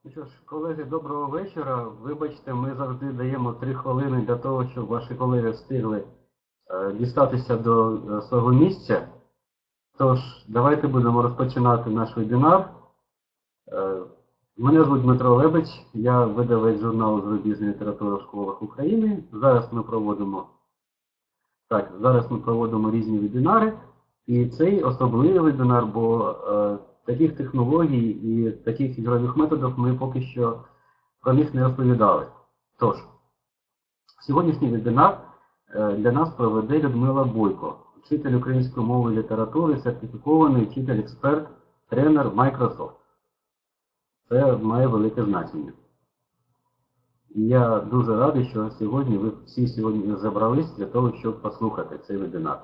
Ну що ж, колеги, доброго вечора. Вибачте, ми завжди даємо 3 хвилини для того, щоб ваші колеги встигли дістатися до свого місця. Тож, давайте будемо розпочинати наш вебінар. Мене звуть Дмитро Лебедь, я видавець журналу «Зарубіжна література в школах України». Зараз ми проводимо різні вебінари. І цей особливий вебінар, бо таких технологій і таких ігрових методів ми поки що про них не розповідали. Тож, сьогоднішній вебінар для нас проведе Людмила Бойко, вчитель української мови і літератури, сертифікований вчитель-експерт, тренер Microsoft. Це має велике значення. І я дуже радий, що сьогодні ви всі зібрались для того, щоб послухати цей вебінар.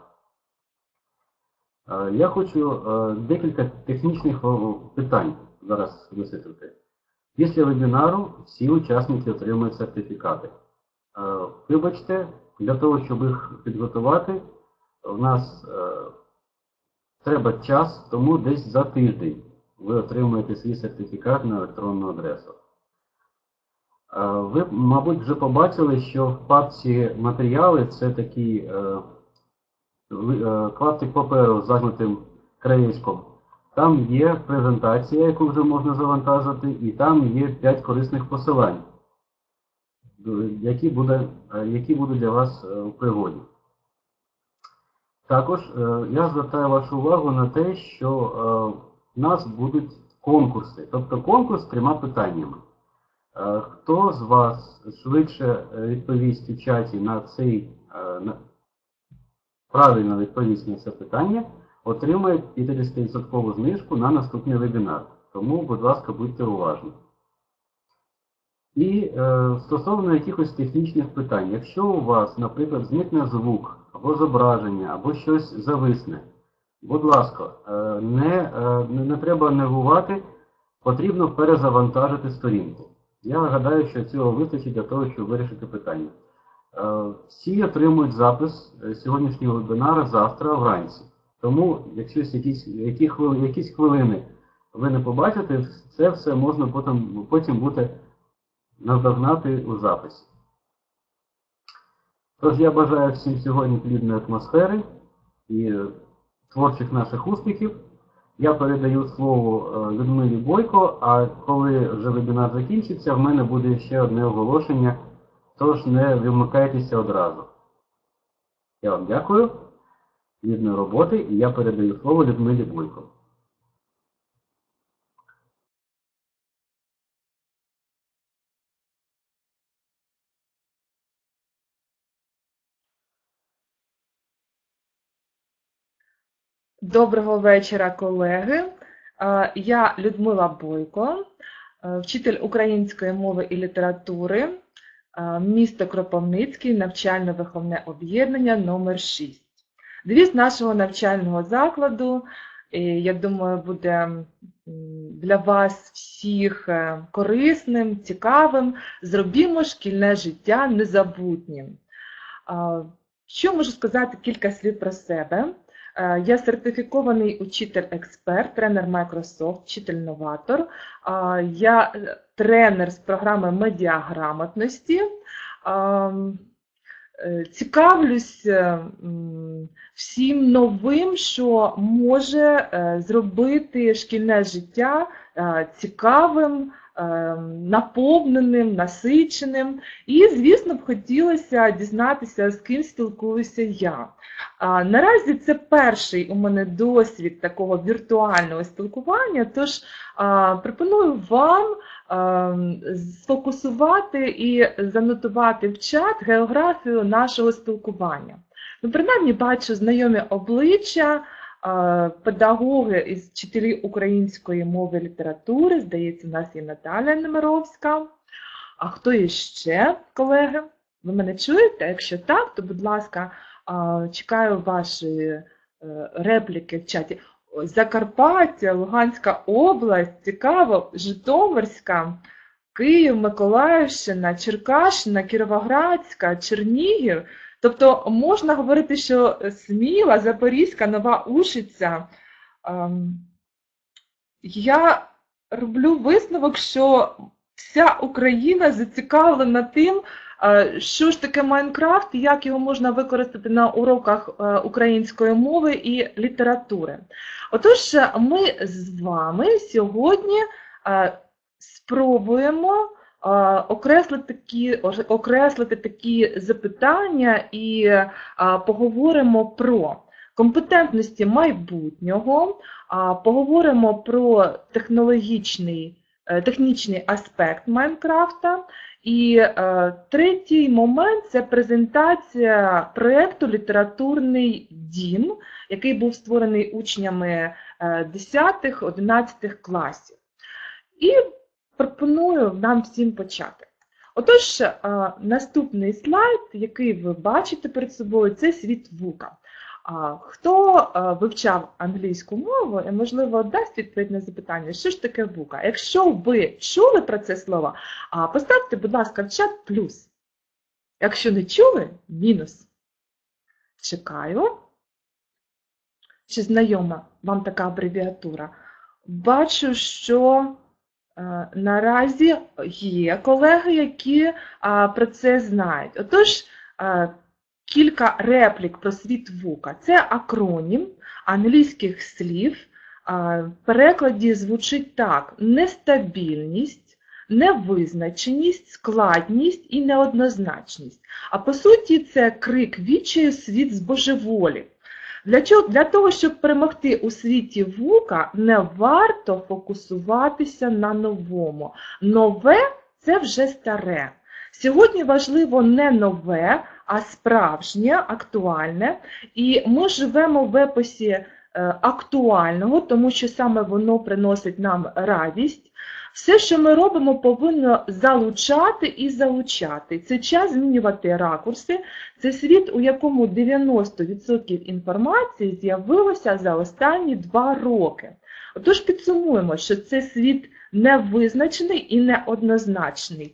Я хочу декілька технічних питань зараз висвітлити. Після вебінару всі учасники отримують сертифікати. Вибачте, для того, щоб їх підготувати, в нас треба час, тому десь за тиждень ви отримуєте свій сертифікат на електронну адресу. Ви, мабуть, вже побачили, що в папці «Матеріали» це такий клаптик паперу з загнутим краєчком. Там є презентація, яку вже можна завантажити, і там є 5 корисних посилань, які будуть для вас у пригоді. Також я звертаю вашу увагу на те, що в нас будуть конкурси, тобто конкурс з 3 питаннями. Хто з вас швидше відповість у чаті на цей правильно відповість на це питання, отримає 50% знижку на наступний вебінар. Тому, будь ласка, будьте уважні. І стосовно якихось технічних питань, якщо у вас, наприклад, зникне звук, або зображення, або щось зависне, будь ласка, не треба нервувати, потрібно перезавантажити сторінку. Я гадаю, що цього вистачить для того, щоб вирішити питання. Всі отримують запис сьогоднішнього вебінару завтра вранці. Тому, якщо якісь хвилини ви не побачите, це все можна потім буде наздогнати у записі. Тож я бажаю всім сьогодні плідної атмосфери і творчих наших успіхів. Я передаю слово Людмилі Бойко, а коли вже вебінар закінчиться, в мене буде ще одне оголошення. Тож не вимикайтеся одразу. Я вам дякую. Плідної роботи, і я передаю слово Людмилі Бойко. Доброго вечора, колеги. Я Людмила Бойко, вчитель української мови і літератури, місто Кропивницький, навчально-виховне об'єднання номер 6. Девіз нашого навчального закладу, я думаю, буде для вас всіх корисним, цікавим. Зробімо шкільне життя незабутнім. Що можу сказати кілька слів про себе? Я сертифікований учитель-експерт, тренер Microsoft, вчитель-новатор. Я тренер з програми медіаграмотності. Цікавлюсь всім новим, що може зробити шкільне життя цікавим, наповненим, насиченим. І, звісно, б хотілося дізнатися, з ким спілкуюся я. Наразі це перший у мене досвід такого віртуального спілкування, тож пропоную вам сфокусувати і занотувати в чат географію нашого спілкування. Ну, принаймні, бачу знайомі обличчя, педагоги і вчителі української мови і літератури, здається, у нас є Наталя Немировська. А хто є ще, колеги? Ви мене чуєте? Якщо так, то, будь ласка, чекаю ваші репліки в чаті. Закарпаття, Луганська область, цікаво, Житомирська, Київ, Миколаївщина, Черкащина, Кіровоградська, Чернігів. Тобто можна говорити, що Сміла, Запорізька, Нова Ушиця. Я роблю висновок, що вся Україна зацікавлена тим, що ж таке Майнкрафт і як його можна використати на уроках української мови і літератури. Отож, ми з вами сьогодні спробуємо окреслити такі запитання і поговоримо про компетентності майбутнього, поговоримо про технічний аспект Майнкрафта. І третій момент – це презентація проєкту «Літературний дім», який був створений учнями 10-11 класів. І пропоную нам всім почати. Отож, наступний слайд, який ви бачите перед собою, це світ вука. Хто вивчав англійську мову і, можливо, дасть відповідь на запитання, що ж таке вука? Якщо ви чули про це слово, поставте, будь ласка, в чат плюс. Якщо не чули, мінус. Чекаю. Чи знайома вам така абревіатура? Бачу, що наразі є колеги, які про це знають. Отож, кілька реплік про світ вука. Це акронім англійських слів. В перекладі звучить так: нестабільність, невизначеність, складність і неоднозначність. А по суті, це крик відчаю, світ збожеволів. Для того, щоб перемогти у світі вука, не варто фокусуватися на новому. Нове – це вже старе. Сьогодні важливо не нове, а справжнє, актуальне. І ми живемо в епосі актуального, тому що саме воно приносить нам радість. Все, що ми робимо, повинно залучати і залучати. Це час змінювати ракурси. Це світ, у якому 90% інформації з'явилося за останні 2 роки. Отож, підсумуємо, що це світ невизначений і неоднозначний.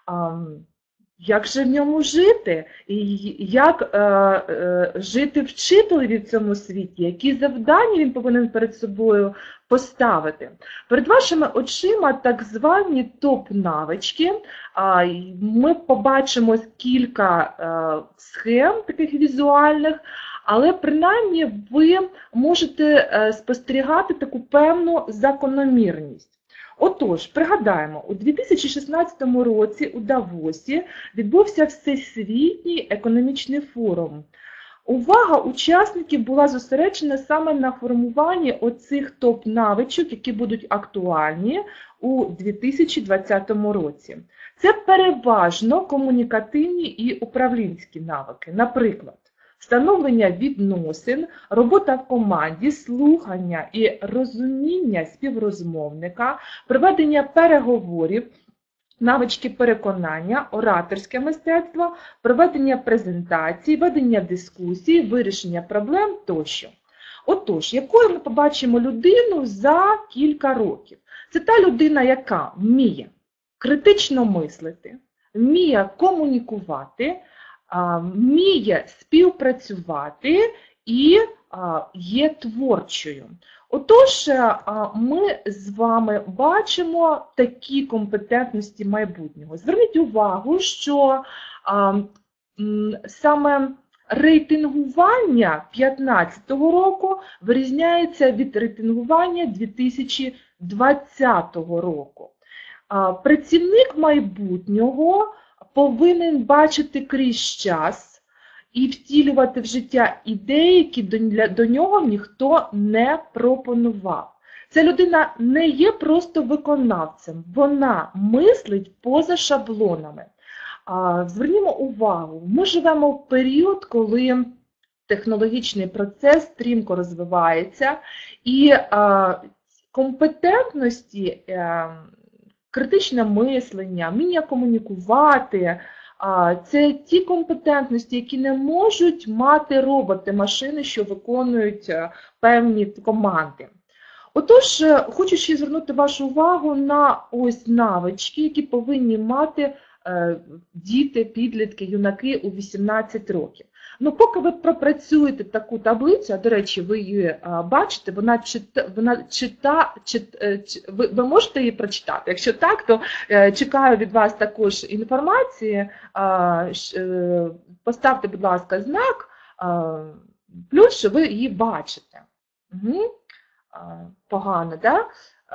Як же в ньому жити? І як жити вчителеві в цьому світі? Які завдання він повинен перед собою поставити? Перед вашими очима так звані топ-навички. Ми побачимо кілька схем таких візуальних, але принаймні ви можете спостерігати таку певну закономірність. Отож, пригадаємо, у 2016 році у Давосі відбувся Всесвітній економічний форум. Увага учасників була зосереджена саме на формуванні оцих топ-навичок, які будуть актуальні у 2020 році. Це переважно комунікативні і управлінські навики. Наприклад, встановлення відносин, робота в команді, слухання і розуміння співрозмовника, проведення переговорів, навички переконання, ораторське мистецтво, проведення презентацій, ведення дискусій, вирішення проблем тощо. Отож, якою ми побачимо людину за кілька років? Це та людина, яка вміє критично мислити, вміє комунікувати, вміє співпрацювати і є творчою. Отож, ми з вами бачимо такі компетентності майбутнього. Зверніть увагу, що саме рейтингування 2015 року вирізняється від рейтингування 2020 року. Працівник майбутнього повинен бачити крізь час і втілювати в життя ідеї, які до нього ніхто не пропонував. Ця людина не є просто виконавцем, вона мислить поза шаблонами. Звернімо увагу, ми живемо в період, коли технологічний процес стрімко розвивається, і компетентності, критичне мислення, вміння комунікувати – це ті компетентності, які не можуть мати роботи, машини, що виконують певні команди. Отож, хочу ще звернути вашу увагу на ось навички, які повинні мати діти, підлітки, юнаки у 18 років. Ну, поки ви пропрацюєте таку таблицю, а, до речі, ви її бачите, ви можете її прочитати? Якщо так, то чекаю від вас також інформації. Поставте, будь ласка, знак, плюс, що ви її бачите. Угу. Погано, так?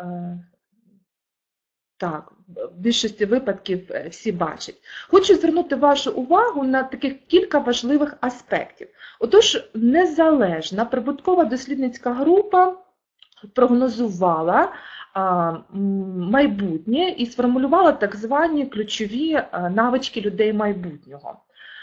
Так, в більшості випадків всі бачать. Хочу звернути вашу увагу на таких кілька важливих аспектів. Отож, незалежна прибуткова дослідницька група прогнозувала майбутнє і сформулювала так звані ключові навички людей майбутнього.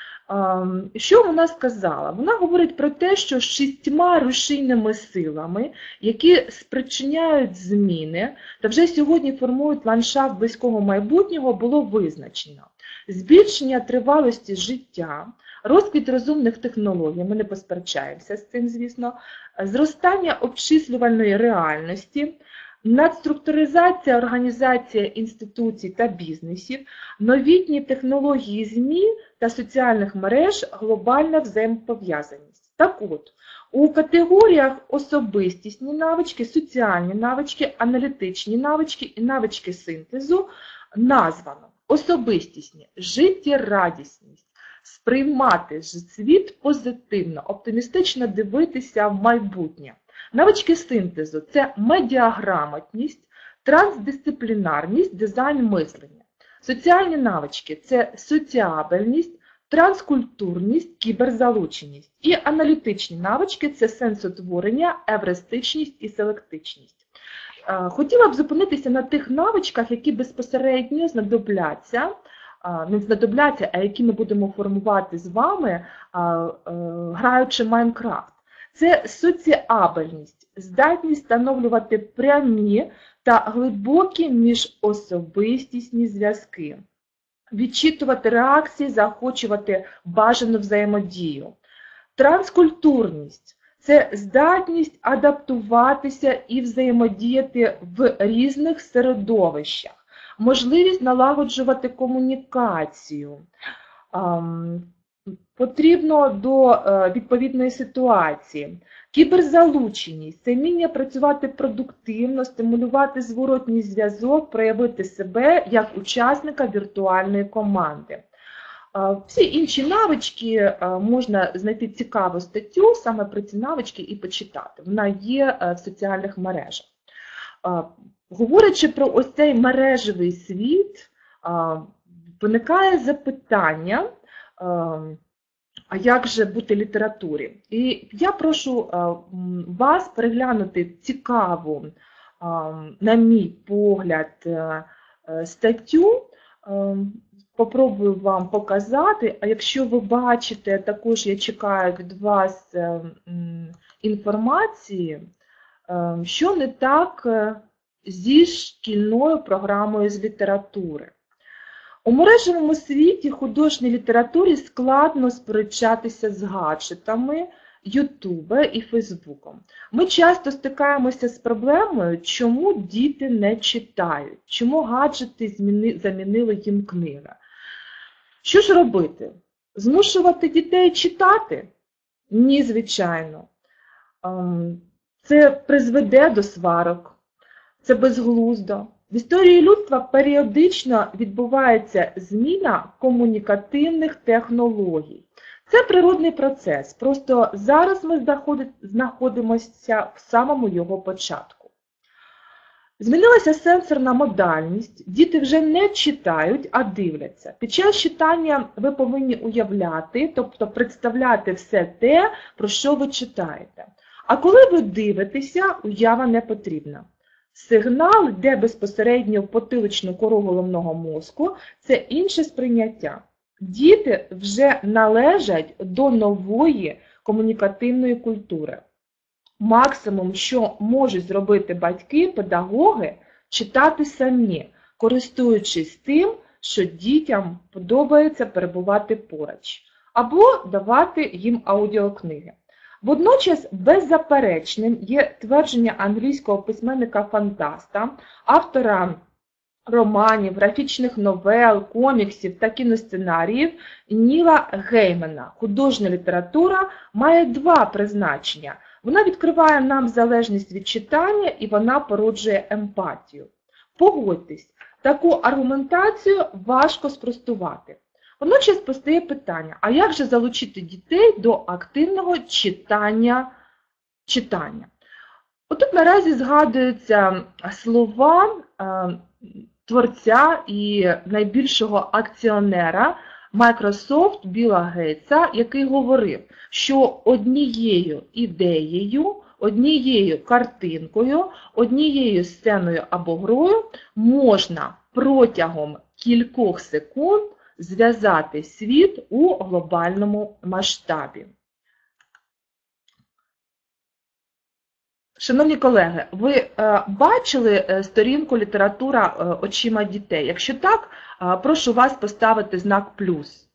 Що вона сказала? Вона говорить про те, що 6 рушійними силами, які спричиняють зміни та вже сьогодні формують ландшафт близького майбутнього, було визначено. Збільшення тривалості життя, розквіт розумних технологій, ми не посперечаємося з цим, звісно, зростання обчислювальної реальності, надструктуризація, організація інституцій та бізнесів, новітні технології ЗМІ та соціальних мереж, глобальна взаємопов'язаність. Так от, у категоріях особистісні навички, соціальні навички, аналітичні навички і навички синтезу названо особистісні, життєрадісність, сприймати світ позитивно, оптимістично дивитися в майбутнє. Навички синтезу – це медіаграмотність, трансдисциплінарність, дизайн мислення. Соціальні навички – це соціабельність, транскультурність, кіберзалученість. І аналітичні навички – це сенсотворення, евристичність і селектичність. Хотіла б зупинитися на тих навичках, які безпосередньо знадобляться, не знадобляться, а які ми будемо формувати з вами, граючи Майнкрафт. Це соціабельність, здатність встановлювати прямі та глибокі міжособистісні зв'язки, відчитувати реакції, заохочувати бажану взаємодію. Транскультурність – це здатність адаптуватися і взаємодіяти в різних середовищах, можливість налагоджувати комунікацію, потрібно до відповідної ситуації. Кіберзалученість – це вміння працювати продуктивно, стимулювати зворотній зв'язок, проявити себе як учасника віртуальної команди. Всі інші навички можна знайти цікаву статтю саме про ці навички і почитати. Вона є в соціальних мережах. Говорячи про ось цей мережевий світ, виникає запитання, а як же бути літературі? І я прошу вас переглянути цікаву, на мій погляд, статтю. Попробую вам показати, а якщо ви бачите, також я чекаю від вас інформації, що не так зі шкільною програмою з літератури. У мережевому світі художній літературі складно сперечатися з гаджетами, Ютубом і Фейсбуком. Ми часто стикаємося з проблемою, чому діти не читають, чому гаджети замінили їм книги. Що ж робити? Змушувати дітей читати? Ні, звичайно. Це призведе до сварок, це безглуздо. В історії людства періодично відбувається зміна комунікативних технологій. Це природний процес, просто зараз ми знаходимося в самому його початку. Змінилася сенсорна модальність, діти вже не читають, а дивляться. Під час читання ви повинні уявляти, тобто представляти все те, про що ви читаєте. А коли ви дивитеся, уява не потрібна. Сигнал йде безпосередньо в потиличну кору головного мозку – це інше сприйняття. Діти вже належать до нової комунікативної культури. Максимум, що можуть зробити батьки, педагоги – читати самі, користуючись тим, що дітям подобається перебувати поруч, або давати їм аудіокниги. Водночас беззаперечним є твердження англійського письменника-фантаста, автора романів, графічних новел, коміксів та кіносценаріїв Ніла Геймана. Художня література має два призначення. Вона відкриває нам залежність від читання і вона породжує емпатію. Погодьтесь, таку аргументацію важко спростувати. Водночас постає питання, а як же залучити дітей до активного читання? Отут наразі згадуються слова творця і найбільшого акціонера Microsoft Білла Гейтса, який говорив, що однією ідеєю, однією картинкою, однією сценою або грою можна протягом кількох секунд зв'язати світ у глобальному масштабі. Шановні колеги, ви бачили сторінку «Література очима дітей»? Якщо так, прошу вас поставити знак плюс.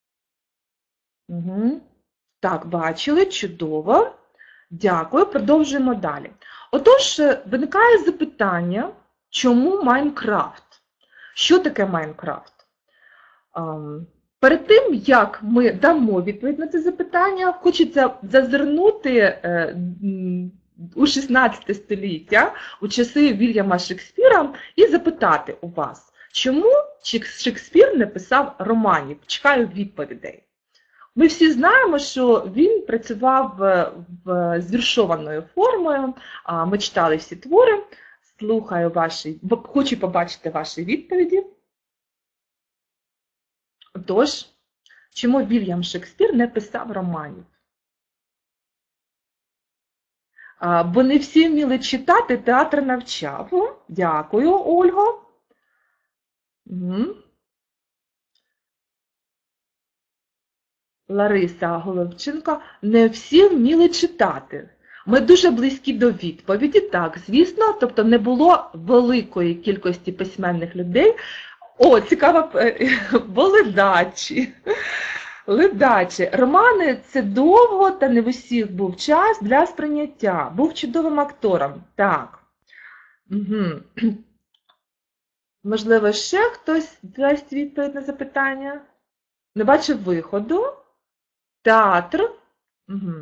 Угу. Так, бачили, чудово. Дякую, продовжуємо далі. Отож, виникає запитання, чому Майнкрафт? Що таке Майнкрафт? Перед тим, як ми дамо відповідь на це запитання, хочеться зазирнути у 16 століття, у часи Вільяма Шекспіра, і запитати у вас, чому Шекспір не писав романів? Чекаю відповідей. Ми всі знаємо, що він працював з віршованою формою, ми читали всі твори, слухаю хочу побачити ваші відповіді. Тож, чому Вільям Шекспір не писав романів? Бо не всі вміли читати, театр навчав. Дякую, Ольго. Лариса Головченко. Не всі вміли читати. Ми дуже близькі до відповіді, так, звісно, тобто не було великої кількості письменних людей. О, цікаво, бо ледачі. Ледачі. Романи – це довго, та не в усіх був час для сприйняття. Був чудовим актором. Так. Угу. Можливо, ще хтось дасть відповідь на запитання? Не бачив виходу. Театр. Угу.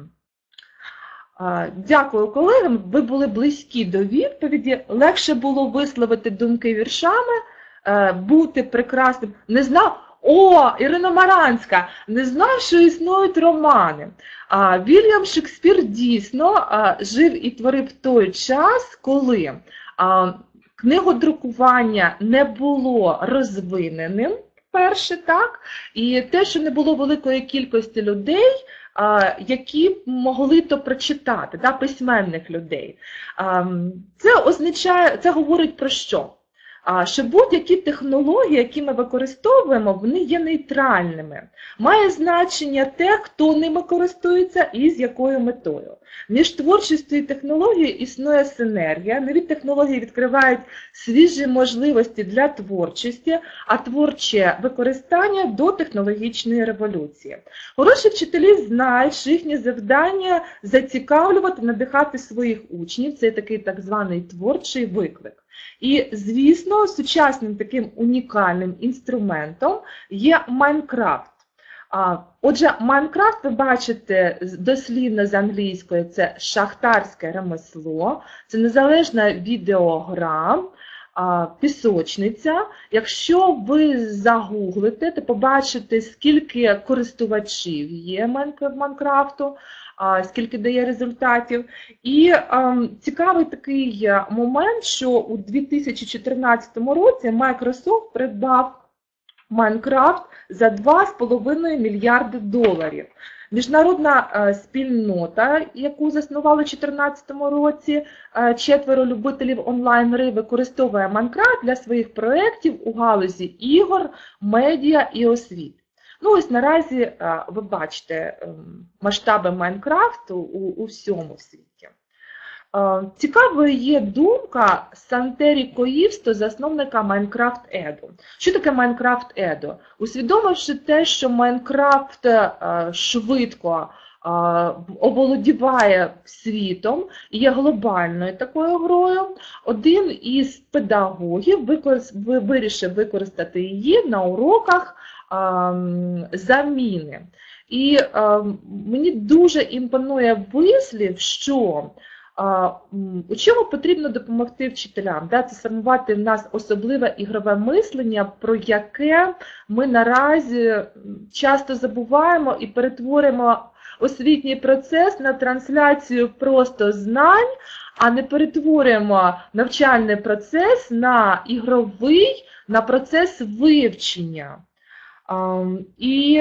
Дякую, колеги. Ви були близькі до відповіді. Легше було висловити думки віршами, бути прекрасним. Не знав. О, Ірина Маранська, не знав, що існують романи. Вільям Шекспір дійсно жив і творив в той час, коли книгодрукування не було розвиненим, перше, так, і те, що не було великої кількості людей, які могли то прочитати, да, письменних людей. Це говорить про що? Що будь-які технології, які ми використовуємо, вони є нейтральними. Має значення те, хто ними користується і з якою метою. Між творчістю і технологією існує синергія, нові технології відкривають свіжі можливості для творчості, а творче використання до технологічної революції. Хороші вчителі знають, що їхнє завдання – зацікавлювати, надихати своїх учнів, це такий так званий творчий виклик. І, звісно, сучасним таким унікальним інструментом є Майнкрафт. Отже, Майнкрафт, ви бачите, дослівно з англійської, це шахтарське ремесло, це незалежна відеогра, пісочниця. Якщо ви загуглите, то побачите, скільки користувачів є Майнкрафту, скільки дає результатів. І цікавий такий момент, що у 2014 році Microsoft придбав Майнкрафт за $2,5 мільярди. Міжнародна спільнота, яку заснували у 2014 році, 4 любителів онлайн-гри, використовує Майнкрафт для своїх проєктів у галузі ігор, медіа і освіти. Ну, ось наразі ви бачите масштаби Майнкрафту у всьому світі. Цікавою є думка Сантері Коївсто, засновника Майнкрафт Еду. Що таке Майнкрафт Еду? Усвідомивши те, що Майнкрафт швидко оволодіває світом і є глобальною такою грою, один із педагогів вирішив використати її на уроках заміни. І мені дуже імпонує вислів, що у чому потрібно допомогти вчителям? Це сформувати в нас особливе ігрове мислення, про яке ми наразі часто забуваємо і перетворимо освітній процес на трансляцію просто знань, а не перетворюємо навчальний процес на ігровий, на процес вивчення. І,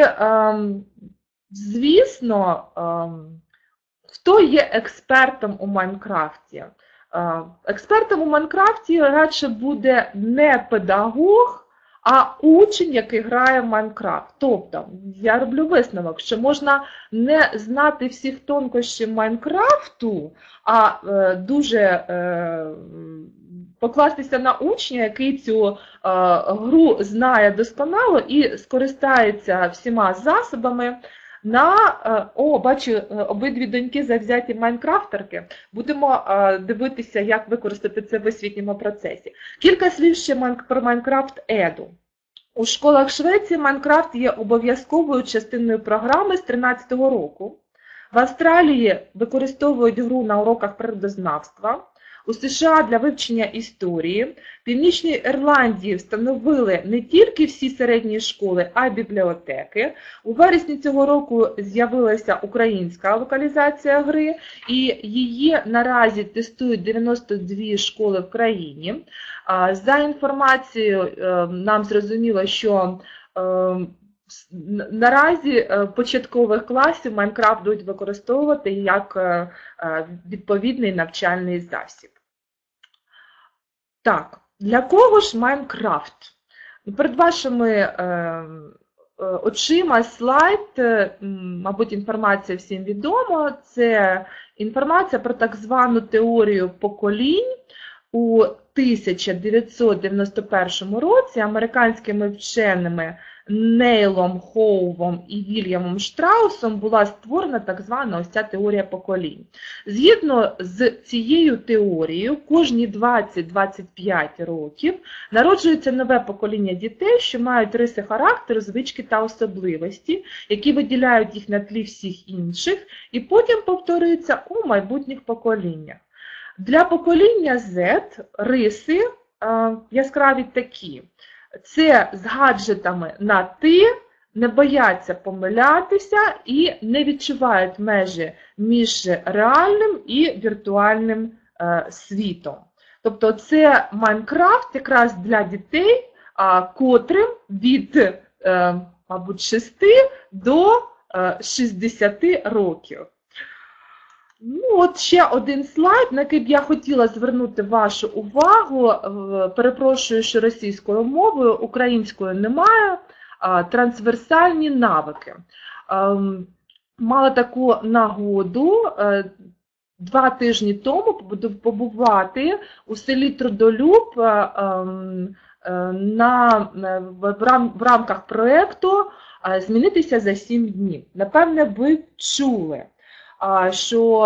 звісно, хто є експертом у Майнкрафті? Експертом у Майнкрафті радше буде не педагог, а учень, який грає в Майнкрафт. Тобто, я роблю висновок, що можна не знати всіх тонкощів Майнкрафту, а дуже покластися на учня, який цю гру знає досконало і скористається всіма засобами. Бачу, обидві доньки завзяті майнкрафтерки. Будемо дивитися, як використати це в освітньому процесі. Кілька слів ще про Майнкрафт Еду. У школах Швеції Майнкрафт є обов'язковою частиною програми з 2013 року. В Австралії використовують гру на уроках природознавства. У США для вивчення історії. В Північній Ірландії встановили не тільки всі середні школи, а й бібліотеки. У вересні цього року з'явилася українська локалізація гри, і її наразі тестують 92 школи в країні. За інформацією нам зрозуміло, що наразі початкових класів Майнкрафт будуть використовувати як відповідний навчальний засіб. Так, для кого ж Майнкрафт? Перед вашими очима слайд, мабуть, інформація всім відома, це інформація про так звану теорію поколінь. У 1991 році американськими вченими Нейлом Хоувом і Вільямом Штраусом була створена так звана ось ця теорія поколінь. Згідно з цією теорією, кожні 20-25 років народжується нове покоління дітей, що мають риси характеру, звички та особливості, які виділяють їх на тлі всіх інших, і потім повторюються у майбутніх поколіннях. Для покоління Z риси яскраві такі. Це з гаджетами на «ти», не бояться помилятися і не відчувають межі між реальним і віртуальним світом. Тобто це Майнкрафт якраз для дітей, котрим від, мабуть, 6 до 60 років. От ще один слайд, на який б я хотіла звернути вашу увагу. Перепрошую, що російською мовою, українською немає. Трансверсальні навики. Мала таку нагоду 2 тижні тому побувати у селі Трудолюб в рамках проєкту «Змінитися за 7 днів». Напевне, ви чули, що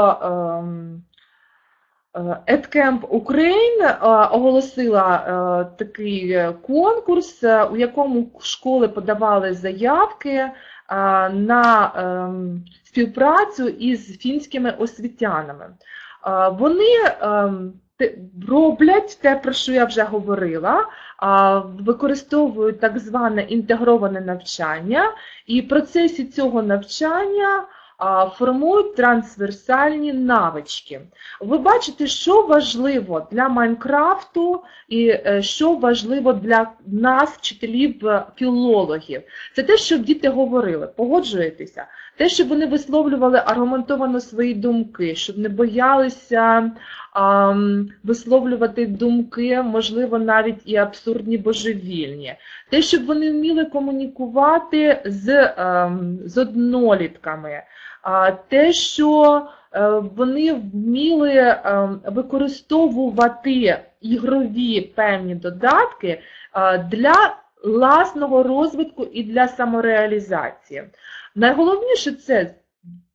EdCamp Ukraine оголосила такий конкурс, у якому школи подавали заявки на співпрацю із фінськими освітянами. Вони роблять те, про що я вже говорила, використовують так зване інтегроване навчання, і в процесі цього навчання формують трансверсальні навички. Ви бачите, що важливо для Майнкрафту і що важливо для нас, вчителів-філологів. Це те, щоб діти говорили, погоджуєтеся? Те, щоб вони висловлювали аргументовано свої думки, щоб не боялися висловлювати думки, можливо, навіть і абсурдні, божевільні. Те, щоб вони вміли комунікувати з однолітками. Те, що вони вміли використовувати ігрові певні додатки для власного розвитку і для самореалізації. Найголовніше це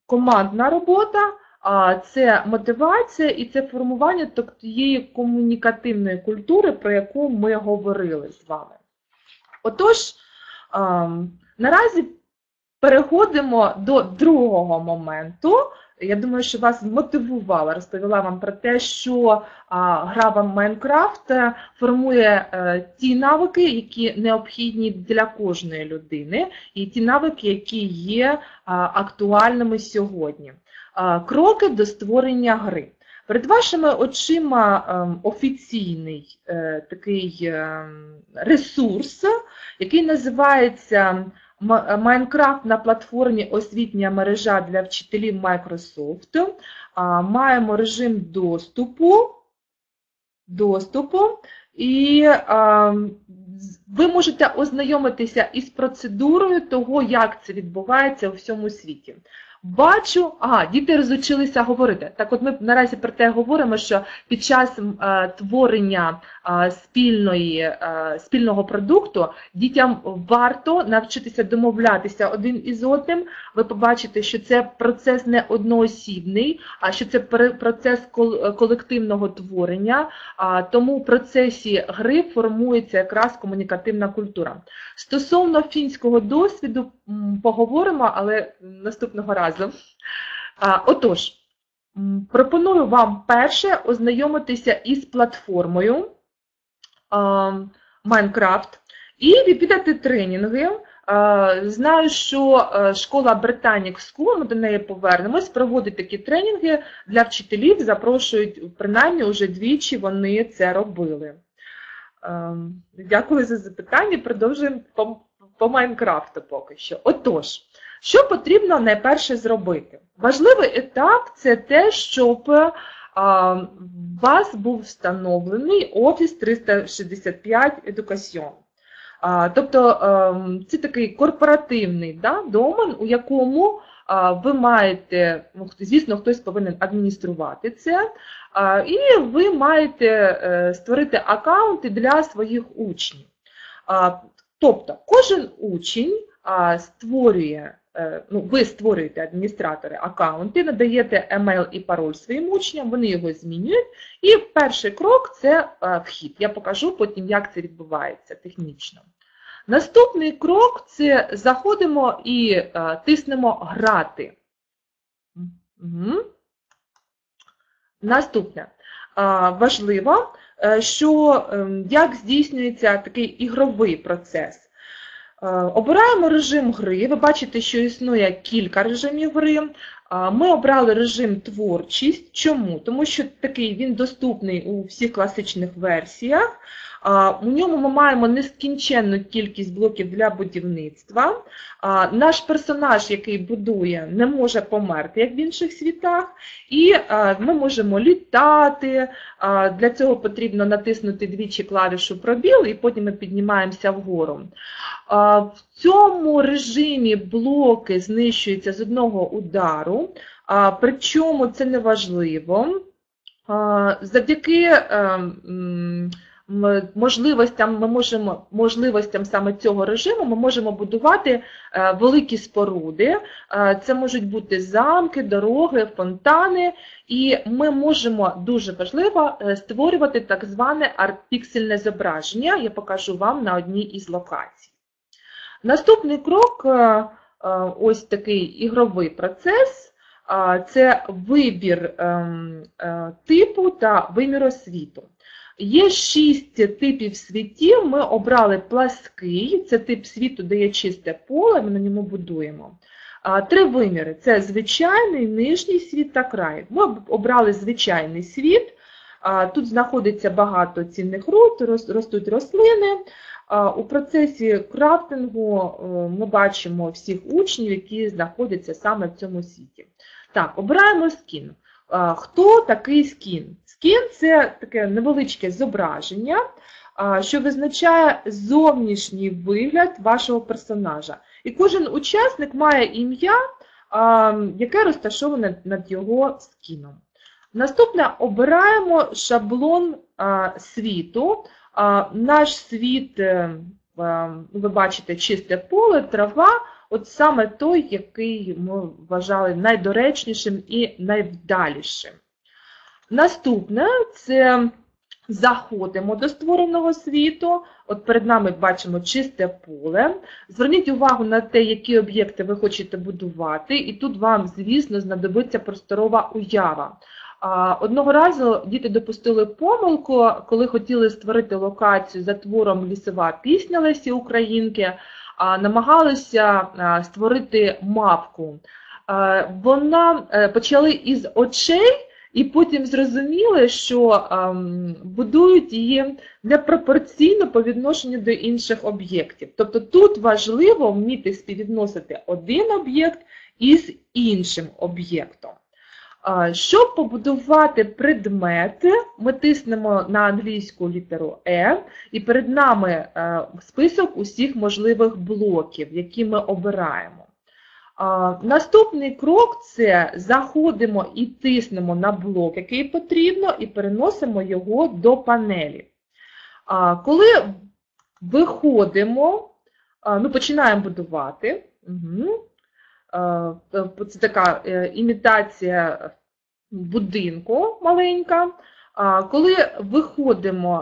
командна робота, це мотивація і це формування тієї комунікативної культури, про яку ми говорили з вами. Отож, наразі переходимо до другого моменту. Я думаю, що вас змотивувала, розповіла вам про те, що гра в Майнкрафт формує ті навики, які необхідні для кожної людини, і ті навики, які є актуальними сьогодні. Кроки до створення гри. Перед вашими очима офіційний такий ресурс, який називається Майнкрафт на платформі освітня мережа для вчителів Microsoft. Маємо режим доступу і ви можете ознайомитися із процедурою того, як це відбувається у всьому світі. Бачу, діти розучилися говорити. Так от ми наразі про те говоримо, що під час творення спільного продукту дітям варто навчитися домовлятися один із одним. Ви побачите, що це процес не одноосібний, а що це процес колективного творення, тому в процесі гри формується якраз комунікативна культура. Стосовно фінського досвіду поговоримо, але наступного разу. Отож, пропоную вам перше ознайомитися із платформою Minecraft і відвідати тренінги. Знаю, що школа Britannic School, ми до неї повернемось, проводить такі тренінги для вчителів, запрошують, принаймні, уже двічі вони це робили. Дякую за запитання, продовжуємо по Майнкрафту поки що. Отож, що потрібно найперше зробити? Важливий етап – це те, щоб у вас був встановлений Office 365 Education. Тобто це такий корпоративний домен, у якому ви маєте, звісно, хтось повинен адмініструвати це, і ви маєте створити аккаунти для своїх учнів. Тобто кожен учень створює, ви створюєте адміністратори аккаунти, надаєте емейл і пароль своїм учням, вони його змінюють. І перший крок – це вхід. Я покажу потім, як це відбувається технічно. Наступний крок – це заходимо і тиснемо «Грати». Наступне. Важливо, що як здійснюється такий ігровий процес. Обираємо режим гри. Ви бачите, що існує кілька режимів гри. Ми обрали режим творчість. Чому? Тому що такий він доступний у всіх класичних версіях. У ньому ми маємо нескінченну кількість блоків для будівництва. Наш персонаж, який будує, не може померти, як в інших світах. І ми можемо літати. Для цього потрібно натиснути двічі клавішу пробіл, і потім ми піднімаємося вгору. В цьому режимі блоки знищуються з одного удару, причому це не важливо. Завдяки можливостям саме цього режиму ми можемо будувати великі споруди. Це можуть бути замки, дороги, фонтани. І ми можемо, дуже важливо, створювати так зване арт-піксельне зображення. Я покажу вам на одній із локацій. Наступний крок, ось такий ігровий процес, це вибір типу та виміру світу. Є 6 типів світів, ми обрали плаский, це тип світу, де є чисте поле, ми на ньому будуємо. 3 виміри – це звичайний, нижній світ та край. Ми обрали звичайний світ, тут знаходиться багато цінних руд, ростуть рослини. У процесі крафтингу ми бачимо всіх учнів, які знаходяться саме в цьому світі. Так, обираємо скін. Хто такий скін? Скін – це таке невеличке зображення, що визначає зовнішній вигляд вашого персонажа. І кожен учасник має ім'я, яке розташоване над його скіном. Наступне – обираємо шаблон світу. Наш світ, ви бачите, чисте поле, трава. от саме той, який ми вважали найдоречнішим і найвдалішим. Наступне – це заходимо до створеного світу. От перед нами бачимо чисте поле. Зверніть увагу на те, які об'єкти ви хочете будувати, і тут вам, звісно, знадобиться просторова уява. Одного разу діти допустили помилку, коли хотіли створити локацію за твором «Лісова пісня» Лесі Українки, намагалися створити мавку. Вона почали із очей, і потім зрозуміли, що будують її непропорційно по відношенню до інших об'єктів. Тобто тут важливо вміти співвідносити один об'єкт із іншим об'єктом. Щоб побудувати предмет, ми тиснемо на англійську літеру «Е», і перед нами список усіх можливих блоків, які ми обираємо. Наступний крок – це заходимо і тиснемо на блок, який потрібно, і переносимо його до панелі. Коли виходимо, починаємо будувати, це така імітація будинку маленька. Коли виходимо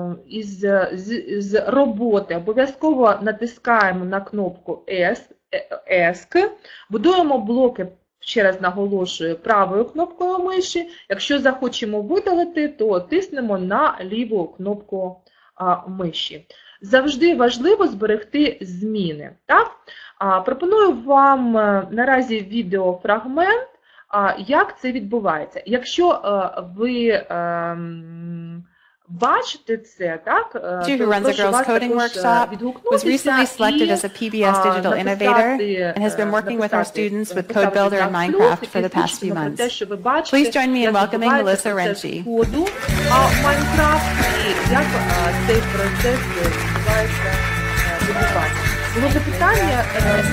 з роботи, обов'язково натискаємо на кнопку ESC, будуємо блоки, ще раз наголошую, правою кнопкою миші. Якщо захочемо видалити, то тиснемо на ліву кнопку миші. Завжди важливо зберегти зміни. Так? Пропоную вам наразі відеофрагмент, як це відбувається. Якщо ви бачите це, так, Stu, who runs a girls coding workshop, was recently selected as a PBS Digital Innovator and has been working with our students with Code Builder and Minecraft for the past few months. Please join me in welcoming Melissa Renchi. Було запитання,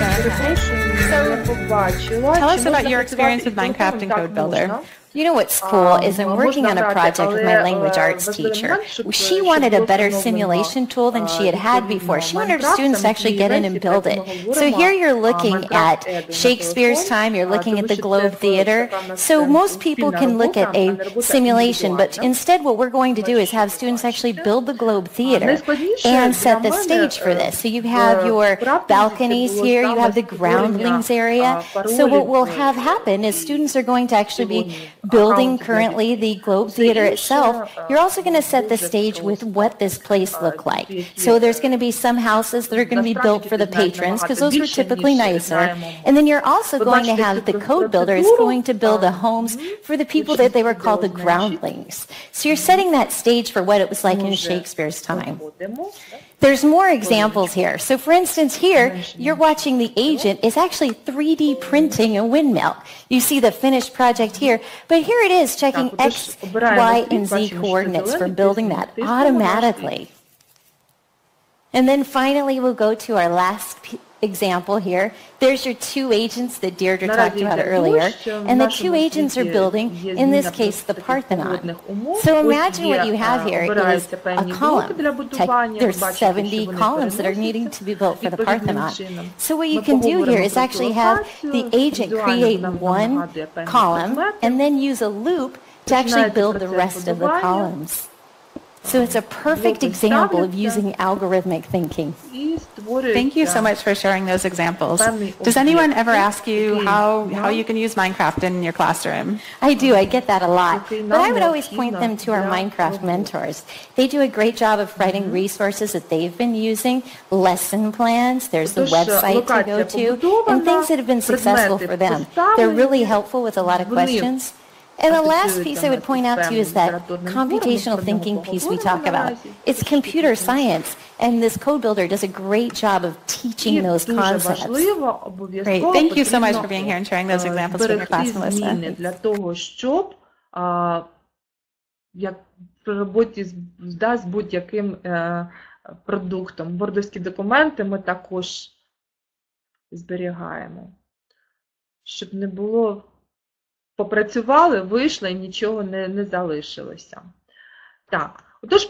Tell us about your experience with Minecraft and Code Builder. You know what's cool is I'm working on a project with my language arts teacher. She wanted a better simulation tool than she had had before. She wanted her students to actually get in and build it. So here you're looking at Shakespeare's time, you're looking at the Globe Theater. So most people can look at a simulation, but instead what we're going to do is have students actually build the Globe Theater and set the stage for this. So you have your balconies here, you have the groundlings area. So what will have happen is students are going to actually be building currently the Globe Theater itself. You're also going to set the stage with what this place looked like. So there's going to be some houses that are going to be built for the patrons, because those were typically nicer. And then you're also going to have the code builder is going to build the homes for the people that they were called the groundlings. So you're setting that stage for what it was like in Shakespeare's time. There's more examples here. So for instance here, you're watching the agent is actually 3D printing a windmill. You see the finished project here, but here it is checking X, Y, and Z coordinates for building that automatically. And then finally we'll go to our last example here. There's your two agents that Deirdre talked about earlier, and the two agents are building, in this case, the Parthenon. So imagine what you have here is a column. There's 70 columns that are needing to be built for the Parthenon. So what you can do here is actually have the agent create one column and then use a loop to actually build the rest of the columns. So it's a perfect example of using algorithmic thinking. Thank you so much for sharing those examples. Does anyone ever ask you how you can use Minecraft in your classroom? I do. I get that a lot. But I would always point them to our Minecraft mentors. They do a great job of writing resources that they've been using, lesson plans, there's the website to go to, and things that have been successful for them. They're really helpful with a lot of questions. And the last piece I would point out to you is that computational thinking piece we talk about. It's computer science, and this code builder does a great job of teaching those concepts. Great. Thank you so much for being here and sharing those examples with your class, Melissa. Для того, щоб при роботі з будь-яким продуктом. Вордовські документи ми також зберігаємо, щоб не було попрацювали, вийшли і нічого не залишилося. Так, отож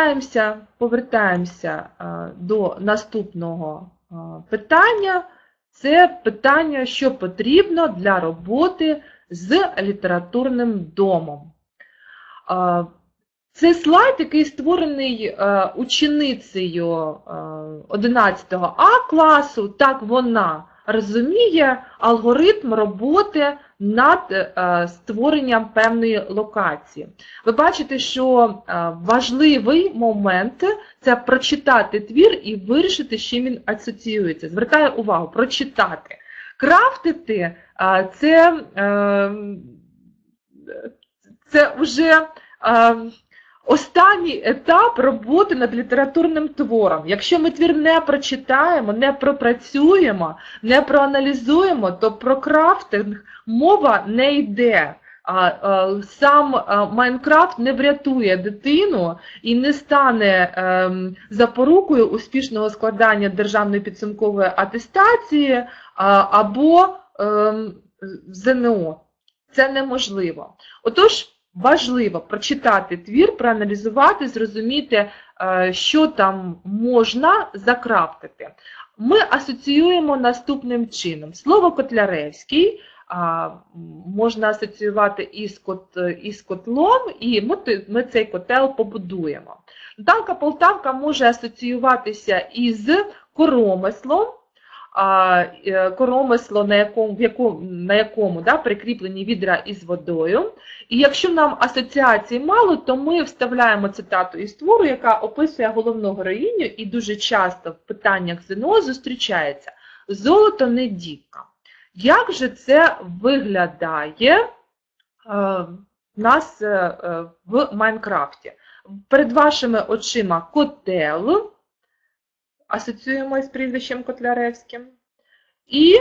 повертаємося до наступного питання. це питання, що потрібно для роботи з літературним домом. Це слайд, який створений ученицею 11 А класу, так вона розуміє алгоритм роботи над створенням певної локації. Ви бачите, що важливий момент – це прочитати твір і вирішити, з чим він асоціюється. Звертаю увагу, прочитати. Крафтити – це вже останній етап роботи над літературним твором. Якщо ми твір не прочитаємо, не пропрацюємо, не проаналізуємо, то про крафтинг мова не йде. Сам Майнкрафт не врятує дитину і не стане запорукою успішного складання державної підсумкової атестації або ЗНО. Це неможливо. Отож, важливо прочитати твір, проаналізувати, зрозуміти, що там можна закрафтити. Ми асоціюємо наступним чином. Слово «Котляревський» можна асоціювати із котлом, і ми цей котел побудуємо. Наталка Полтавка може асоціюватися із коромислом, коромисло, на якому прикріплені відра із водою. І якщо нам асоціацій мало, то ми вставляємо цитату із твору, яка описує головну героїню і дуже часто в питаннях ЗНО зустрічається. Золото не дівка. Як же це виглядає в нас в Майнкрафті? Перед вашими очима котел, асоціюємо із прізвищем Котляревським, і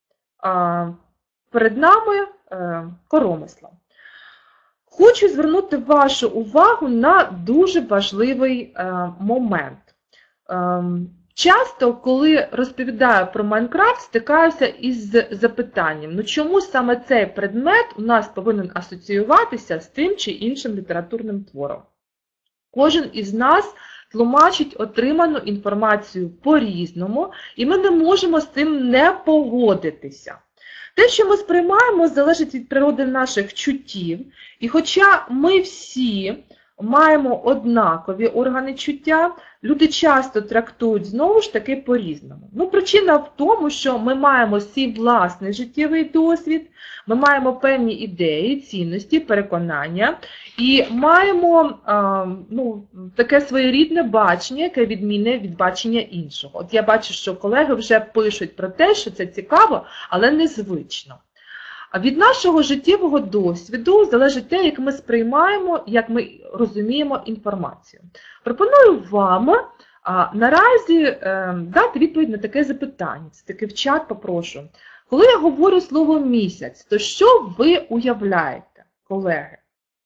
перед нами коромисло. Хочу звернути вашу увагу на дуже важливий момент. Часто, коли розповідаю про Майнкрафт, стикаюся із запитанням, чому саме цей предмет у нас повинен асоціюватися з тим чи іншим літературним твором. Кожен із нас тлумачить отриману інформацію по-різному, і ми не можемо з цим не погодитися. Те, що ми сприймаємо, залежить від природи наших чуттів, і хоча ми всі маємо однакові органи чуття, люди часто трактують знову ж таки по-різному. Причина в тому, що ми маємо свій власний життєвий досвід, ми маємо певні ідеї, цінності, переконання і маємо таке своєрідне бачення, яке відмінне від бачення іншого. От я бачу, що колеги вже пишуть про те, що це цікаво, але незвично. Від нашого життєвого досвіду залежить те, як ми сприймаємо, як ми розуміємо інформацію. Пропоную вам наразі дати відповідь на таке запитання. Це таки в чат попрошу. Коли я говорю слово «місяць», то що ви уявляєте, колеги?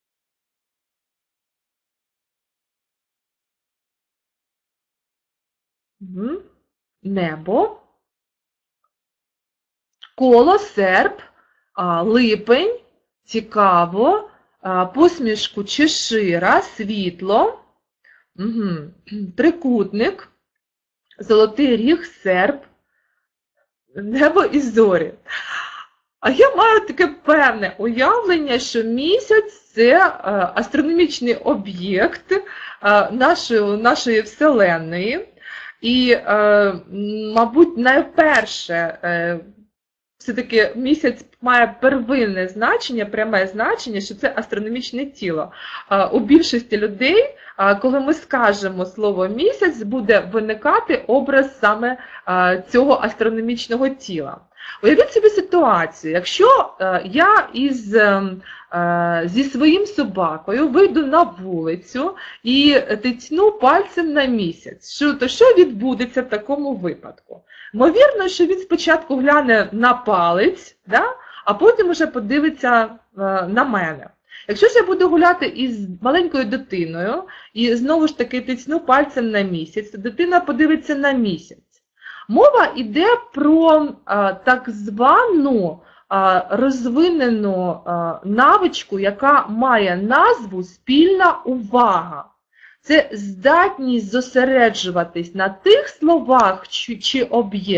Небо, коло, серп, липень, цікаво, посмішку чешира, світло, трикутник, золотий ріг, серп, небо і зорі. А я маю таке певне уявлення, що місяць – це астрономічний об'єкт нашої Вселенної. І, мабуть, найперше, все-таки місяць має первинне значення, пряме значення, що це астрономічне тіло. У більшості людей, коли ми скажемо слово «місяць», буде виникати образ саме цього астрономічного тіла. Уявіть собі ситуацію, якщо я зі своїм собакою вийду на вулицю і тицьну пальцем на місяць, то що відбудеться в такому випадку? Ймовірно, що він спочатку гляне на палець, а потім вже подивиться на мене. Якщо ж я буду гуляти із маленькою дитиною і знову ж таки тицьну пальцем на місяць, то дитина подивиться на місяць. Мова йде про так звану розвинену навичку, яка має назву «спільна увага». Це здатність зосереджуватись на тих словах чи об'єктах,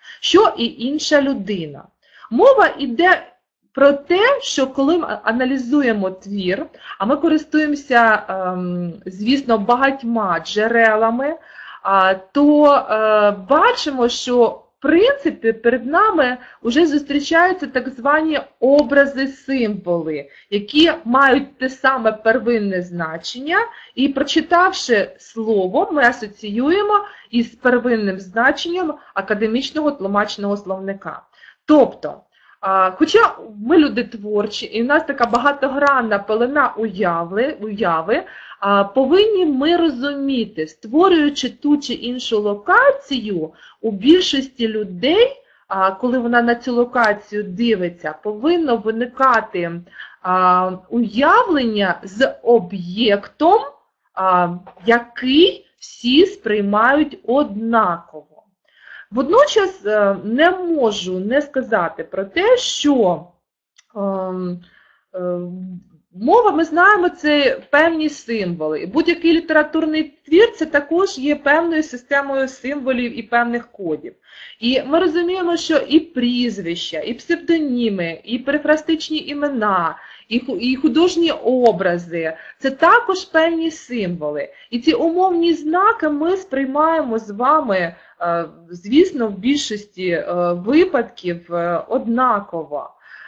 що і інша людина. Мова йде про те, що коли ми аналізуємо твір, а ми користуємося, звісно, багатьма джерелами, то бачимо, що в принципі перед нами вже зустрічаються так звані образи-символи, які мають те саме первинне значення, і прочитавши слово, ми асоціюємо із первинним значенням академічного тлумачного словника. Тобто, хоча ми люди творчі, і в нас така багатогранна пелена уяви, повинні ми розуміти, створюючи ту чи іншу локацію, у більшості людей, коли вона на цю локацію дивиться, повинно виникати уявлення з об'єктом, який всі сприймають однаково. Водночас не можу не сказати про те, що мова, ми знаємо, це певні символи. І будь-який літературний твір – це також є певною системою символів і певних кодів. І ми розуміємо, що і прізвища, і псевдоніми, і перифрастичні імена, і художні образи – це також певні символи. І ці умовні знаки ми сприймаємо з вами, звісно, в більшості випадків однаково.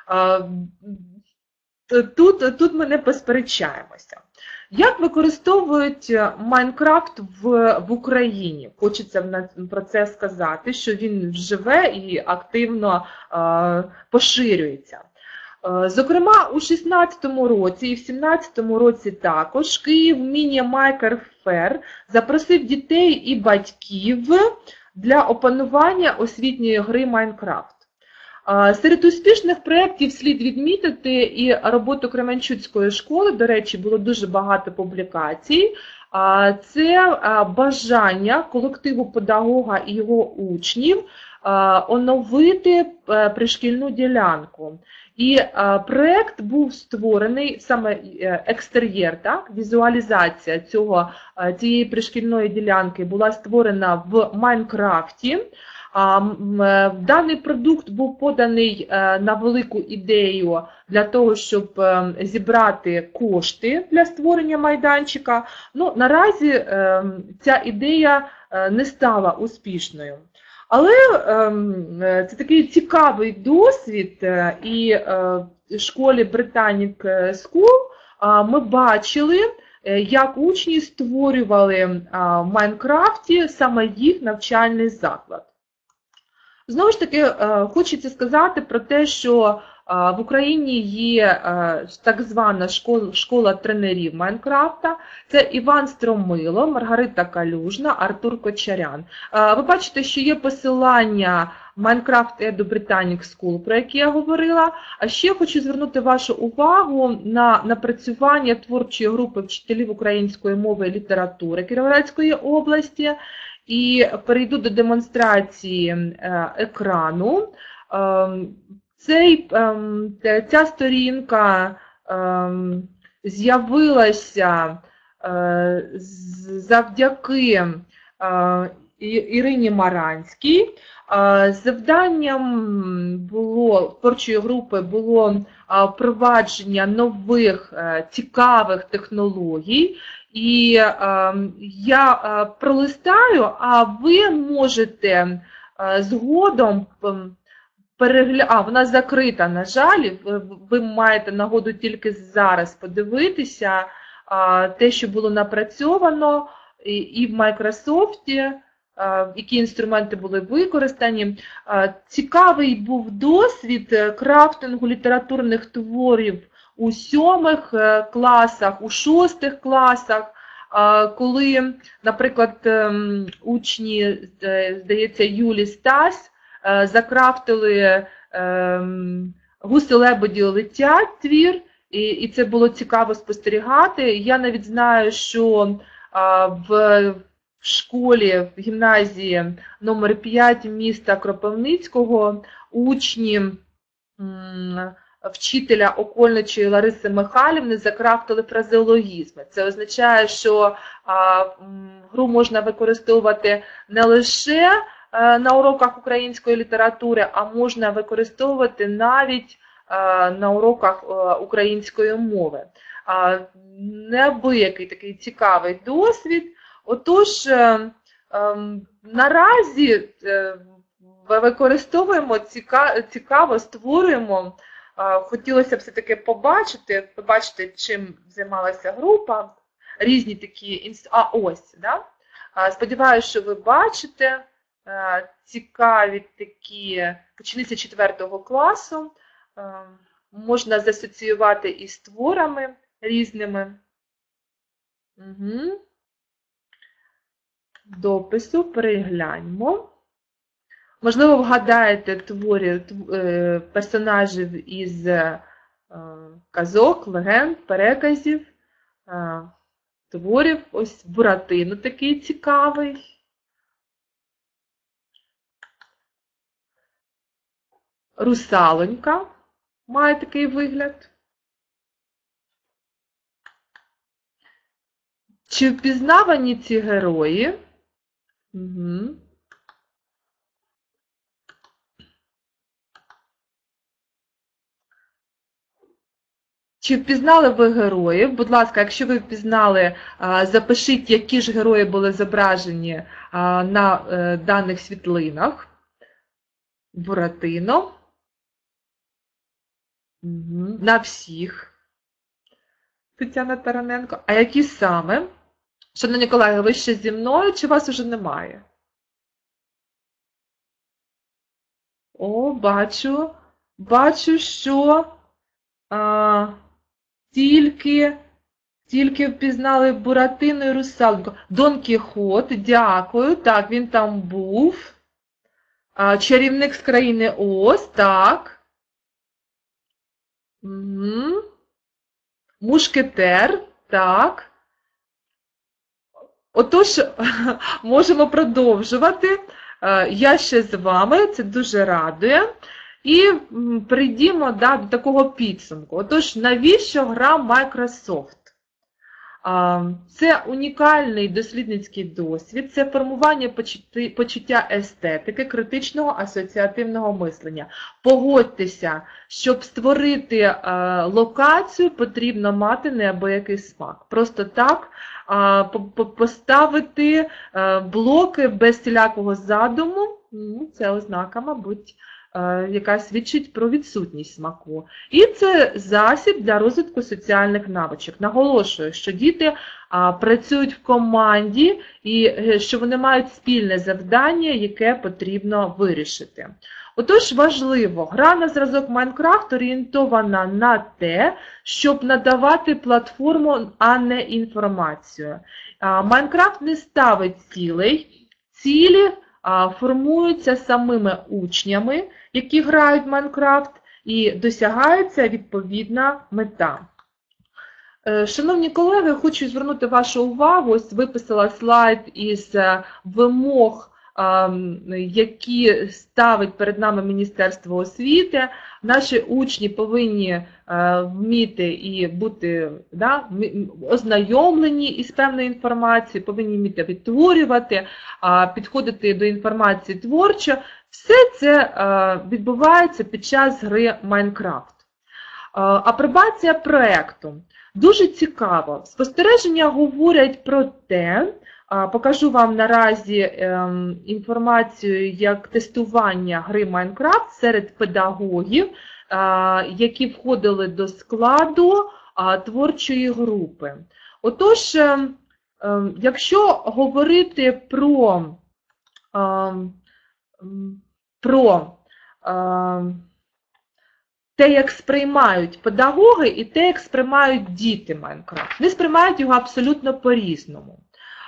Тут ми не посперечаємося. Як використовують Майнкрафт в Україні? Хочеться про це сказати, що він живе і активно поширюється. Зокрема, у 16-му році і в 17-му році також Київ Міні-Майкер Фер запросив дітей і батьків для опанування освітньої гри Майнкрафт. Серед успішних проєктів слід відмітити і роботу Кременчуцької школи, до речі, було дуже багато публікацій. Це бажання колективу педагога і його учнів оновити пришкільну ділянку. І проєкт був створений, саме екстер'єр, так, візуалізація цієї пришкільної ділянки була створена в Майнкрафті. Даний продукт був поданий на велику ідею для того, щоб зібрати кошти для створення майданчика. Ну, наразі ця ідея не стала успішною. Але це такий цікавий досвід, і в школі Britannic School ми бачили, як учні створювали в Майнкрафті саме їх навчальний заклад. Знову ж таки, хочеться сказати про те, що в Україні є так звана школа тренерів Майнкрафта. Це Іван Стромило, Маргарита Калюжна, Артур Кочарян. Ви бачите, що є посилання Minecraft Edu Britannic School, про яке я говорила. А ще хочу звернути вашу увагу на напрацювання творчої групи вчителів української мови і літератури Кіровоградської області. І перейду до демонстрації екрану. Ця сторінка з'явилася завдяки Ірині Маранській. Завданням творчої групи було впровадження нових цікавих технологій. І я пролистаю, а ви можете згодом переглянути, вона закрита, на жаль, ви маєте нагоду тільки зараз подивитися те, що було напрацьовано і в Microsoft, які інструменти були використані. Цікавий був досвід крафтингу літературних творів у 7-х класах, у 6-х класах, коли, наприклад, учні, здається, Юлі Стась закрафтили «Гуси-лебеді летять» твір, і це було цікаво спостерігати. Я навіть знаю, що в школі, в гімназії номер 5 міста Кропивницького учні вчителя окольничої Лариси Михайлівни закрафтили фразеологізми. Це означає, що гру можна використовувати не лише на уроках української літератури, а можна використовувати навіть на уроках української мови. Неабиякий такий цікавий досвід. Отож, наразі використовуємо, цікаво створюємо. Хотілося б все-таки побачити, чим займалася група. Різні такі, ось, да? Сподіваюся, що ви бачите цікаві такі, починається 4 класу, можна засоціювати із творами різними. Угу. Допису перегляньмо. Можливо, вгадаєте персонажів із казок, легенд, переказів, творів. Ось Буратино такий цікавий. Русалонька має такий вигляд. Чи впізнавані ці герої? Угу. Чи впізнали ви героїв? Будь ласка, якщо ви впізнали, запишіть, які ж герої були зображені на даних світлинах. Буратино. Угу. На всіх. Тетяна Тараненко. А які саме? Шановні колеги, ви ще зі мною, чи вас уже немає? О, бачу, що тільки впізнали Буратино і Русалоньку. Дон Кіхот, дякую, так, він там був. Чарівник з країни Оз, так. Угу. Мушкетер, так. Отож, можемо продовжувати. Я ще з вами, це дуже радує. І прийдімо до такого підсумку. Отож, навіщо гра Microsoft? Це унікальний дослідницький досвід, це формування почуття естетики, критичного асоціативного мислення. Погодьтеся, щоб створити локацію, потрібно мати неабиякий смак. Просто так поставити блоки без всілякого задуму, це ознака, мабуть, яка свідчить про відсутність смаку. І це засіб для розвитку соціальних навичок. Наголошую, що діти працюють в команді і що вони мають спільне завдання, яке потрібно вирішити. Отож, важливо, гра на зразок Майнкрафт орієнтована на те, щоб надавати платформу, а не інформацію. Майнкрафт не ставить цілей, цілі формуються самими учнями, які грають в Майнкрафт, і досягається відповідна мета. Шановні колеги, хочу звернути вашу увагу, ось виписала слайд із вимог, які ставить перед нами Міністерство освіти. Наші учні повинні вміти і бути ознайомлені із певною інформацією, повинні вміти відтворювати, підходити до інформації творчо. Все це відбувається під час гри Майнкрафт. Апробація проєкту. Дуже цікаво. Спостереження говорять про те, покажу вам наразі інформацію як тестування гри Майнкрафт серед педагогів, які входили до складу творчої групи. Отож, якщо говорити про те, як сприймають педагоги і те, як сприймають діти Майнкрафт. Вони сприймають його абсолютно по-різному.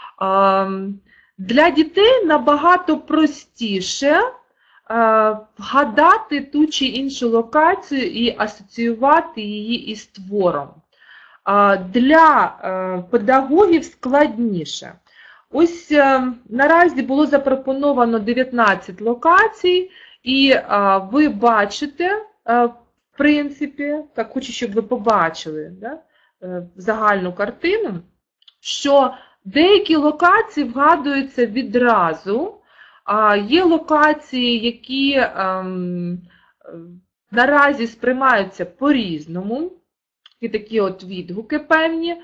Для дітей набагато простіше вгадати ту чи іншу локацію і асоціювати її із твором. Для педагогів складніше. Ось наразі було запропоновано 19 локацій, і ви бачите, в принципі, так хочу, щоб ви побачили загальну картину, що деякі локації вгадуються відразу, Є локації, які наразі сприймаються по-різному, і такі от відгуки певні.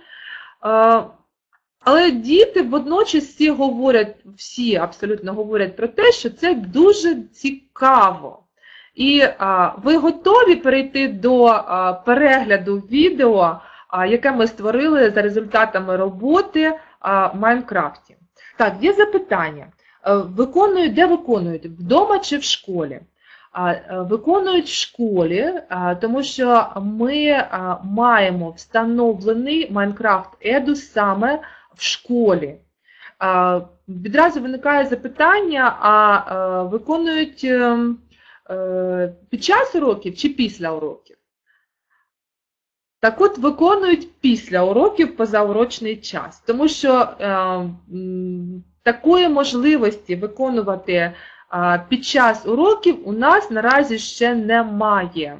Але діти водночас всі абсолютно говорять про те, що це дуже цікаво. І ви готові перейти до перегляду відео, яке ми створили за результатами роботи в Майнкрафті. Так, є запитання. Де виконують? Вдома чи в школі? Виконують в школі, тому що ми маємо встановлений Minecraft Edu саме в школі. Відразу виникає запитання, а виконують під час уроків чи після уроків? Так от, виконують після уроків позаурочний час, тому що такої можливості виконувати під час уроків у нас наразі ще немає.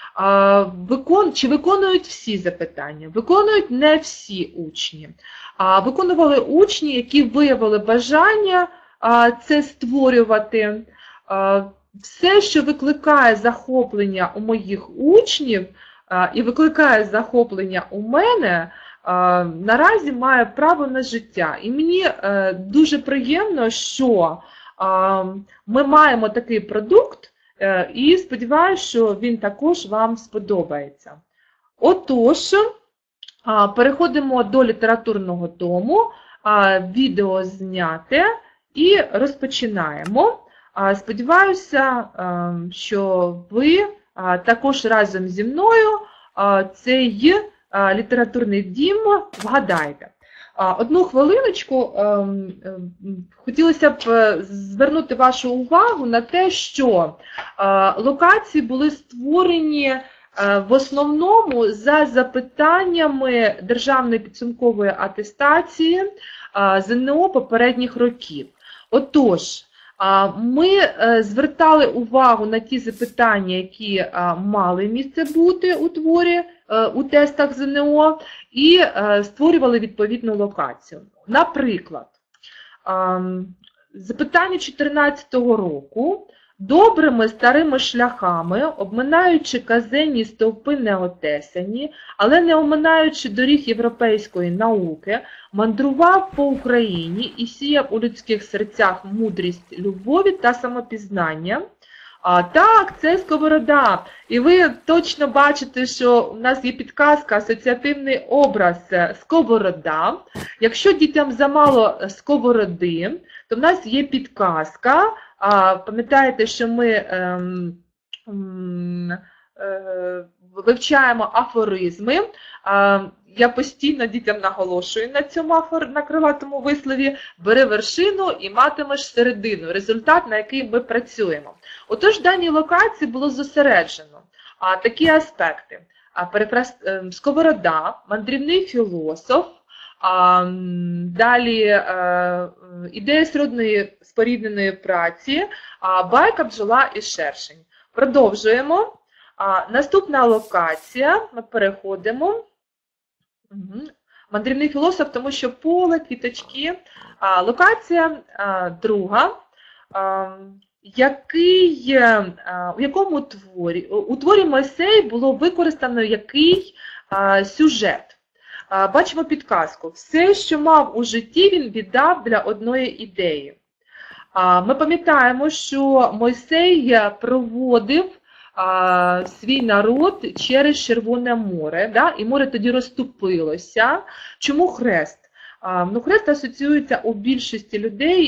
Чи виконують всі запитання? Виконують не всі учні. Виконували учні, які виявили бажання це створювати. Все, що викликає захоплення у моїх учнів і викликає захоплення у мене, наразі має право на життя. І мені дуже приємно, що ми маємо такий продукт, і сподіваюся, що він також вам сподобається. Отож, переходимо до літературного тому, відео зняте і розпочинаємо. Сподіваюся, що ви також разом зі мною цей літературний дім вгадаєте. Одну хвилиночку, хотілося б звернути вашу увагу на те, що локації були створені в основному за запитаннями Державної підсумкової атестації ЗНО попередніх років. Отож, ми звертали увагу на ті запитання, які мали місце бути у творі, у тестах ЗНО, і створювали відповідну локацію. Наприклад, запитання 2014 року. Добрими старими шляхами, обминаючи казенні стовпи неотесані, але не оминаючи доріг європейської науки, мандрував по Україні і сіяв у людських серцях мудрість любові та самопізнання. Так, це Сковорода. І ви точно бачите, що у нас є підказка, асоціативний образ Сковорода. Якщо дітям замало сковороди, то в нас є підказка. Пам'ятаєте, що ми вивчаємо афоризми. Я постійно дітям наголошую на цьому на крилатому вислові: бери вершину і матимеш середину, результат, на який ми працюємо. Отож, в даній локації було зосереджено такі аспекти. Сковорода, мандрівний філософ, далі ідея сродної спорідненої праці, байка бджола і шершень. Продовжуємо. Наступна локація, ми переходимо. Мандрівний філософ, тому що поле, квіточки. Локація друга. У якому творі? У творі Мойсей було використано який сюжет? Бачимо підказку. Все, що мав у житті, він віддав для одної ідеї. Ми пам'ятаємо, що Мойсей проводив свій народ через Червоне море, да? І море тоді розступилося. Чому хрест? Хрест асоціюється у більшості людей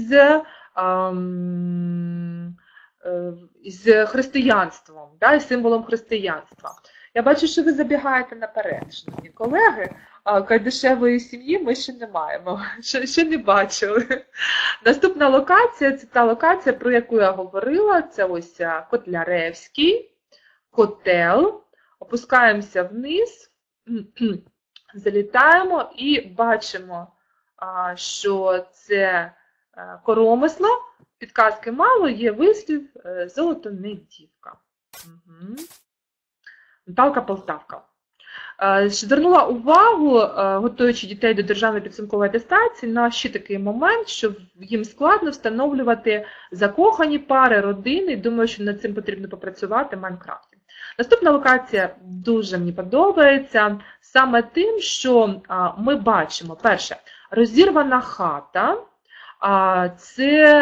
із християнством, да? Із символом християнства. Я бачу, що ви забігаєте наперед, шановні колеги. Кайдашевої сім'ї ми ще не маємо, ще не бачили. Наступна локація, це та локація, про яку я говорила, це ось Котляревський, котел. Опускаємося вниз, залітаємо і бачимо, що це коромисло. Підказки мало, є вислів «золото не дівка». Наталка Полтавка. Звернула увагу, готуючи дітей до державної підсумкової атестації, на ще такий момент, що їм складно встановлювати закохані пари, родини. Думаю, що над цим потрібно попрацювати в Майнкрафті. Наступна локація дуже мені подобається саме тим, що ми бачимо, перше, розірвана хата. Це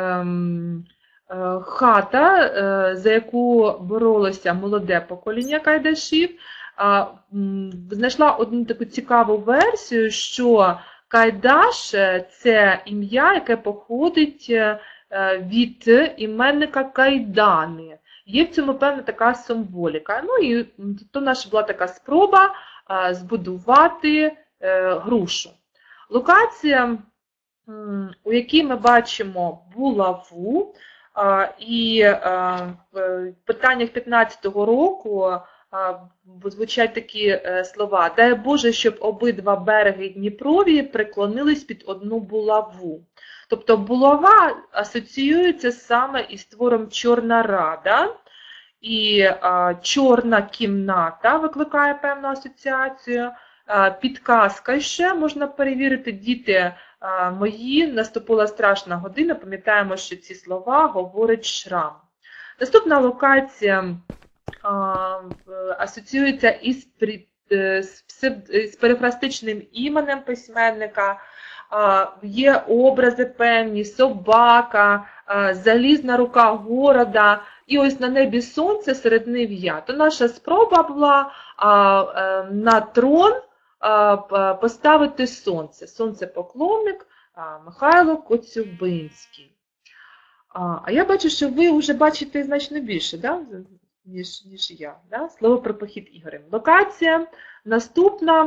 хата, за яку боролося молоде покоління кайдашів. Знайшла одну таку цікаву версію, що Кайдаш – це ім'я, яке походить від іменника Кайдани. Є в цьому певна така символіка. Ну і то наша була така спроба збудувати грушу. Локація, у якій ми бачимо булаву, і в питаннях 15-го року звучать такі слова: «Дай Боже, щоб обидва береги Дніпрові приклонились під одну булаву». Тобто булава асоціюється саме із твором «Чорна рада», і «Чорна кімната» викликає певну асоціацію. Підказка ще можна перевірити: діти мої, наступила страшна година, пам'ятаємо, що ці слова говорить Шрам. Наступна локація асоціюється із перифрастичним іменем письменника. Є образи певні: собака, залізна рука города, і ось на небі сонце, серед нив я. То наша спроба була на трон поставити сонце. Сонце-поклонник Михайло Коцюбинський. А я бачу, що ви вже бачите значно більше, да? ніж я. Да? Слово про похід Ігорем. Локація наступна.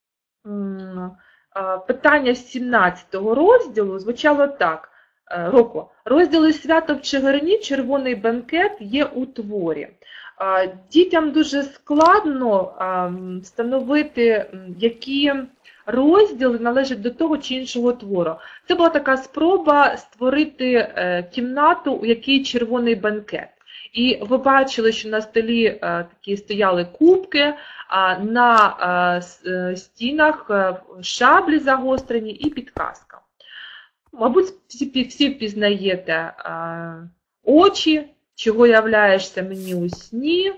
Питання 17-го розділу звучало так. Розділи «Свято в Чигирині», «Червоний бенкет» є у творі. Дітям дуже складно встановити, які розділи належать до того чи іншого твору. Це була така спроба створити кімнату, у якій червоний бенкет. І ви бачили, що на столі такі стояли кубки, на стінах шаблі загострені і підказка. Мабуть, всі впізнаєте очі, чого являєшся мені у сні,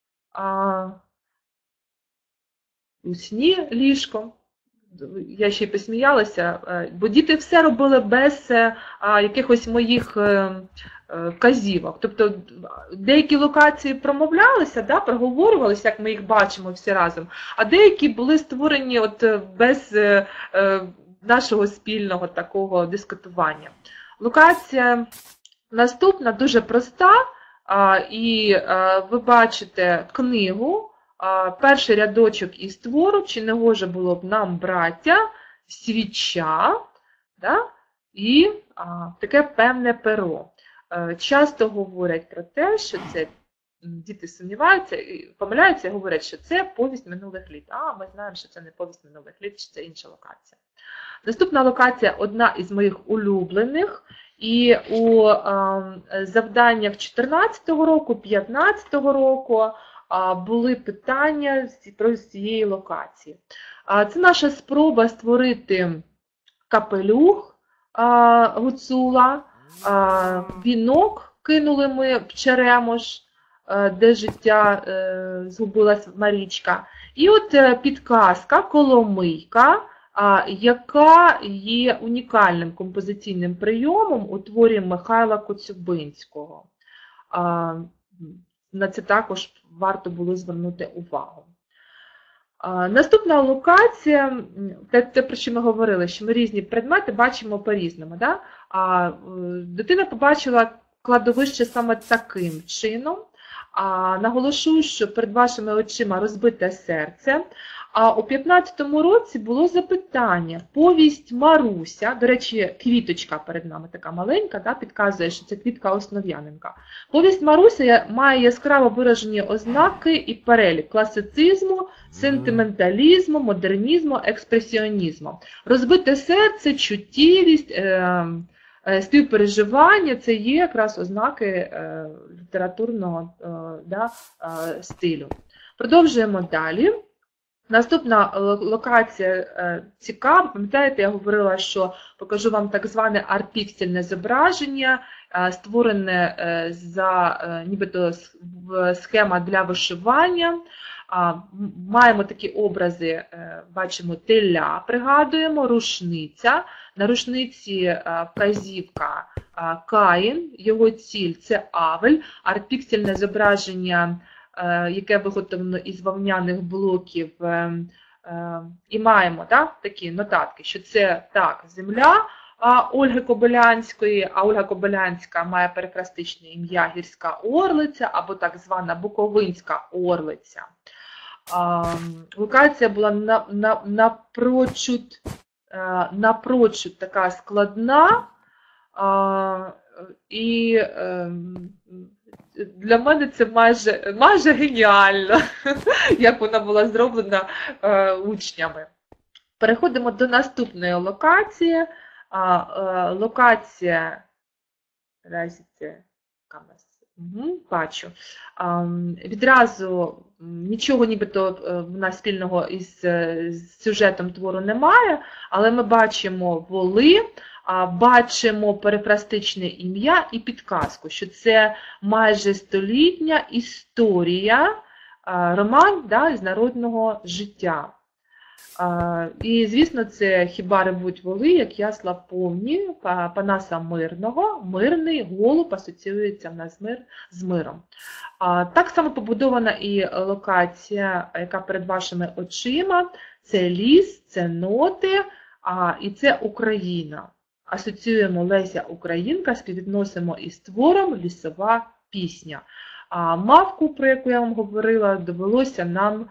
ліжко. Я ще й посміялася, бо діти все робили без якихось моїх вказівок. Тобто деякі локації промовлялися, да, проговорювалися, як ми їх бачимо всі разом, а деякі були створені от без нашого спільного такого дискутування. Локація наступна дуже проста, і ви бачите книгу, перший рядочок із твору «Чи не гоже було б нам, браття», свіча, да, і таке певне перо. Часто говорять про те, що це, діти сумніваються, помиляються і говорять, що це повість минулих літ. Ми знаємо, що це не повість минулих літ, що це інша локація. Наступна локація – одна із моїх улюблених. І у завданнях 14-го року, 15-го року були питання про цієї локації. Це наша спроба створити капелюх гуцула, вінок кинули ми в Черемош, де життя згубилась Марічка. І от підказка «Коломийка», яка є унікальним композиційним прийомом у творі Михайла Коцюбинського. На це також варто було звернути увагу. Наступна локація, те, про що ми говорили, що ми різні предмети бачимо по-різному. Да? Дитина побачила кладовище саме таким чином. Наголошую, що перед вашими очима розбите серце. А у 15-му році було запитання. Повість Маруся, до речі, квіточка перед нами така маленька, да, підказує, що це квітка Основ'яненка. Повість Маруся має яскраво виражені ознаки і перелік класицизму, сентименталізму, модернізму, експресіонізму. Розбите серце, чуттєвість, співпереживання – це є якраз ознаки літературного стилю. Продовжуємо далі. Наступна локація цікава. Пам'ятаєте, я говорила, що покажу вам так зване арт-піксельне зображення, створене за нібито схема для вишивання. Маємо такі образи, бачимо теля, пригадуємо, рушниця. На рушниці вказівка Каїн, його ціль – це Авель, арт-піксельне зображення, яке виготовлено із вовняних блоків, і маємо такі нотатки, що це так, земля Ольги Кобилянської, а Ольга Кобилянська має перехрестичне ім'я Гірська Орлиця або так звана Буковинська Орлиця. Локація була напрочуд така складна, і для мене це майже геніально, як вона була зроблена учнями. Переходимо до наступної локації. Локація, бачу, відразу нічого нібито вона спільного із сюжетом твору немає, але ми бачимо воли, бачимо перифрастичне ім'я і підказку, що це майже столітня історія, роман із народного життя. І, звісно, це «Хіба ревуть воли, як ясла повні» Панаса Мирного. Мирний, голуб асоціюється в нас з миром. Так само побудована і локація, яка перед вашими очима. Це ліс, це ноти, і це Україна. Асоціюємо Леся Українка, співвідносимо із твором «Лісова пісня». Мавку, про яку я вам говорила, довелося нам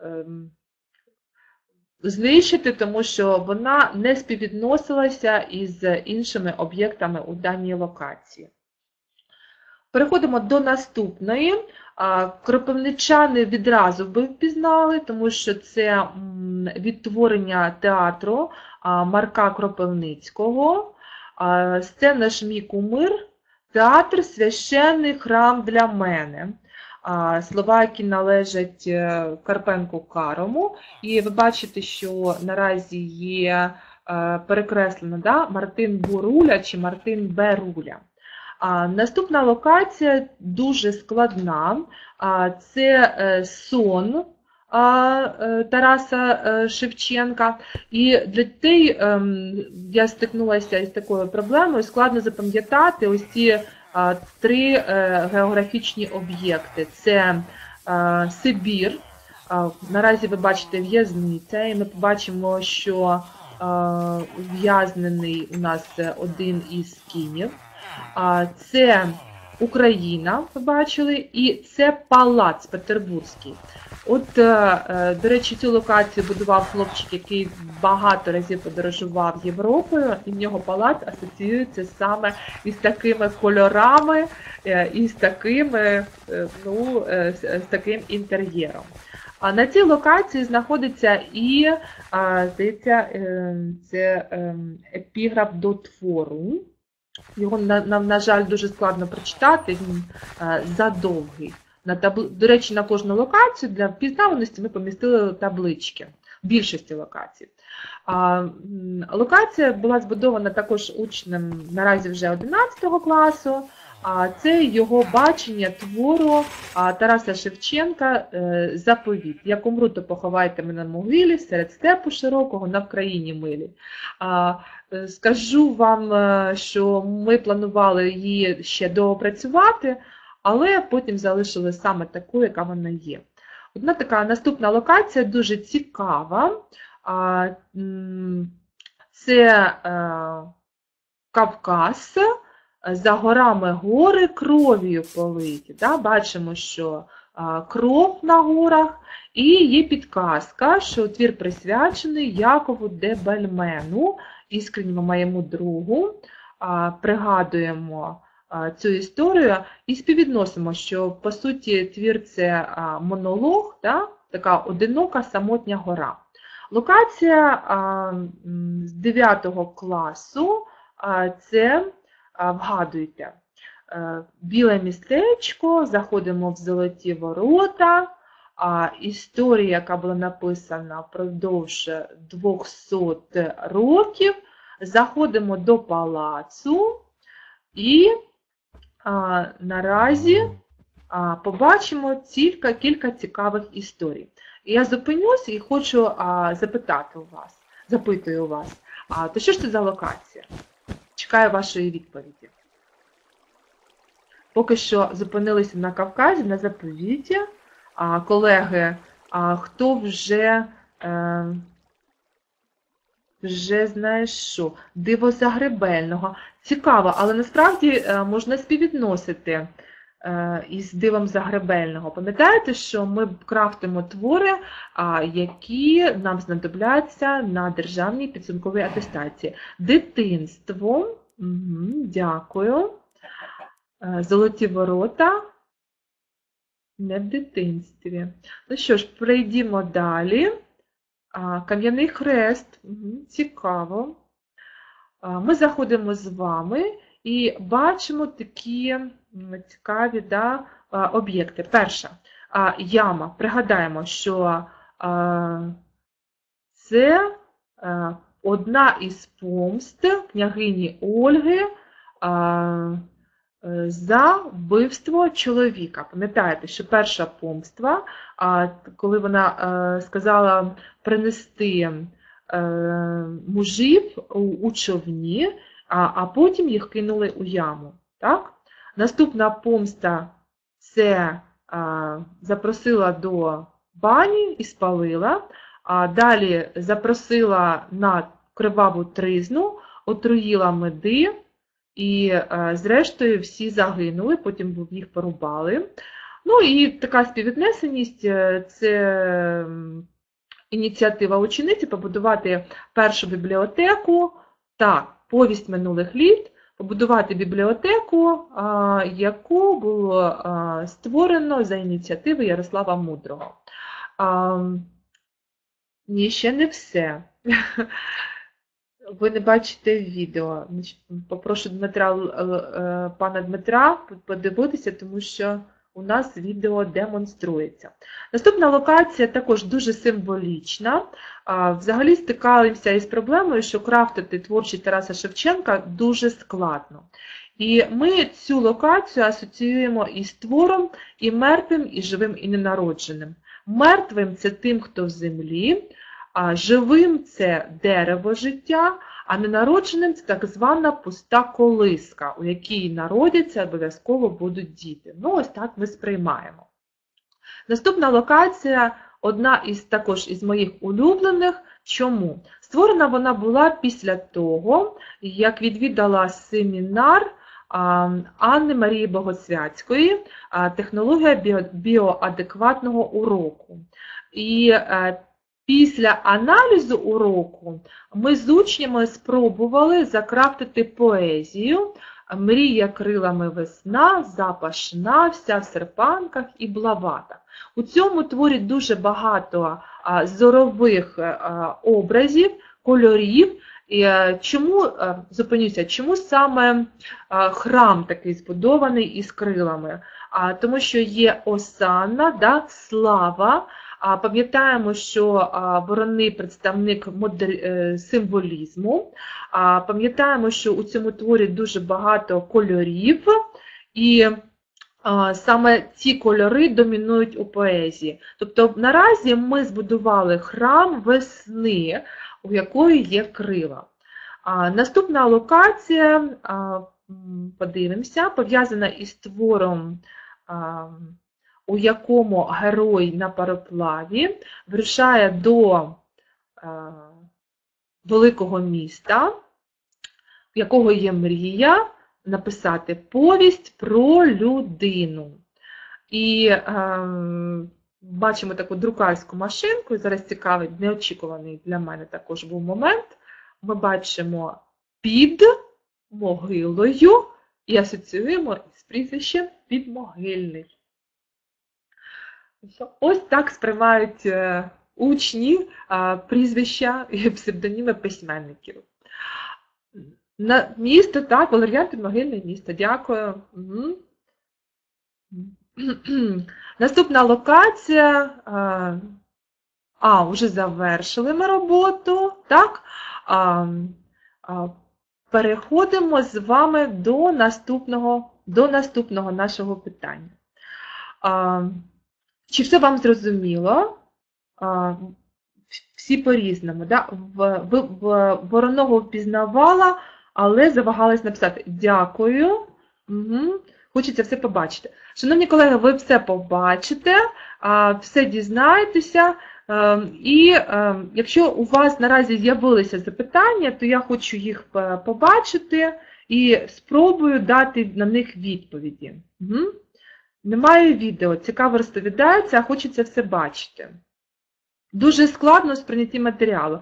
знищити, тому що вона не співвідносилася із іншими об'єктами у даній локації. Переходимо до наступної. Кропивничани відразу ви впізнали, тому що це відтворення театру Марка Кропивницького. Сцена «Ж мій кумир», театр «Священний храм для мене». Слова, які належать Карпенку Карому. І ви бачите, що наразі є перекреслено Мартин Боруля чи Мартин Беруля. Наступна локація дуже складна. Це сон Тараса Шевченка. І для дітей я стикнулася із такою проблемою, складно запам'ятати ось ці три географічні об'єкти. Це Сибір, наразі ви бачите в'язниця, і ми побачимо, що ув'язнений у нас один із кінів. Це Україна, ви бачили, і це Палац Петербурзький. От, до речі, цю локацію будував хлопчик, який багато разів подорожував Європою, і в нього палац асоціюється саме із такими кольорами, і з таким інтер'єром. На цій локації знаходиться і, здається, це епіграф до твору. Його, на жаль, дуже складно прочитати, він задовгий. До речі, на кожну локацію для впізнаваності ми помістили таблички, в більшості локацій. Локація була збудована також учнем наразі вже 11 класу. Це його бачення твору Тараса Шевченка «Заповіт». «Як умру, то поховайте мене на могилі, серед степу широкого, на Вкраїні милі». Скажу вам, що ми планували її ще доопрацювати, але потім залишили саме таку, яка вона є. Одна така наступна локація дуже цікава. Це Кавказ, за горами гори кров'ю политі. Бачимо, що кров на горах, і є підказка, що твір присвячений Якову де Бельмену, іскренньому моєму другу. Пригадуємо цю історію і співвідносимо, що, по суті, твір – це монолог, така одинока самотня гора. Локація з 9 класу – це, вгадуйте, біле містечко, заходимо в Золоті ворота, історія, яка була написана впродовж 200 років. Заходимо до палацу і наразі побачимо кілька цікавих історій. Я зупинюсь і хочу запитую у вас, то що ж це за локація? Чекаю вашої відповіді. Поки що зупинилися на Кавказі, на заповіті. Колеги, хто вже знаєш що? Диво Загребельного. Цікаво, але насправді можна співвідносити із дивом Загребельного. Пам'ятаєте, що ми крафтимо твори, які нам знадобляться на державній підсумковій атестації. Дитинство. Дякую. Золоті ворота. Не в дитинстві. Ну що ж, перейдімо далі. Кам'яний хрест. Цікаво. Ми заходимо з вами і бачимо такі цікаві об'єкти. Перша яма. Пригадаємо, що це одна із помст княгині Ольги за вбивство чоловіка. Пам'ятаєте, що перша помста, коли вона сказала принести мужів у човні, а потім їх кинули у яму. Так? Наступна помста – це запросила до бані і спалила, а далі запросила на криваву тризну, отруїла меди, і зрештою всі загинули, потім їх порубали. Ну і така співвіднесеність – це ініціатива учениці побудувати першу бібліотеку, повість минулих літ, побудувати бібліотеку, яку було створено за ініціативи Ярослава Мудрого. Ні, ще не все. Ви не бачите відео. Попрошу пана Дмитра подивитися, тому що у нас відео демонструється. Наступна локація також дуже символічна. Взагалі стикалися із проблемою, що крафтити творчість Тараса Шевченка дуже складно. І ми цю локацію асоціюємо із твором і мертвим, і живим, і ненародженим. Мертвим – це тим, хто в землі, а живим – це дерево життя, а ненародженим – це так звана пуста колиска, у якій народяться, обов'язково будуть діти. Ну, ось так ми сприймаємо. Наступна локація – одна також із моїх улюблених. Чому? Створена вона була після того, як відвідала семінар Анни Марії Богосвятської «Технологія біоадекватного уроку». І після аналізу уроку ми з учнями спробували закрафтити поезію «Мрія крилами весна, запашна, вся в серпанках і блаватах». У цьому творі дуже багато зорових образів, кольорів. Чому, зупинюся, чому саме храм такий збудований із крилами? Тому що є осанна, слава. Пам'ятаємо, що ворони – представник символізму. Пам'ятаємо, що у цьому творі дуже багато кольорів, і саме ці кольори домінують у поезії. Тобто наразі ми збудували храм весни, у якої є крила. Наступна локація, подивимося, пов'язана із твором, у якому герой на пароплаві вирушає до великого міста, в якого є мрія написати повість про людину. І бачимо таку друкарську машинку, і зараз цікавий, неочікуваний для мене також був момент. Ми бачимо під могилою і асоціюємо з прізвищем Підмогильний. Ось так сприймають учні прізвища і псевдоніми письменників. Місто, так, Валеріан Підмогильний місто, дякую. Наступна локація. Вже завершили ми роботу. Так? Переходимо з вами до наступного нашого питання. Чи все вам зрозуміло? Всі по-різному. Да? Вороного впізнавала, але завагалась написати «Дякую». Угу. Хочеться все побачити. Шановні колеги, ви все побачите, все дізнаєтеся. І якщо у вас наразі з'явилися запитання, то я хочу їх побачити і спробую дати на них відповіді. Угу. Немає відео, цікаво розповідається, а хочеться все бачити. Дуже складно сприйняти матеріалу.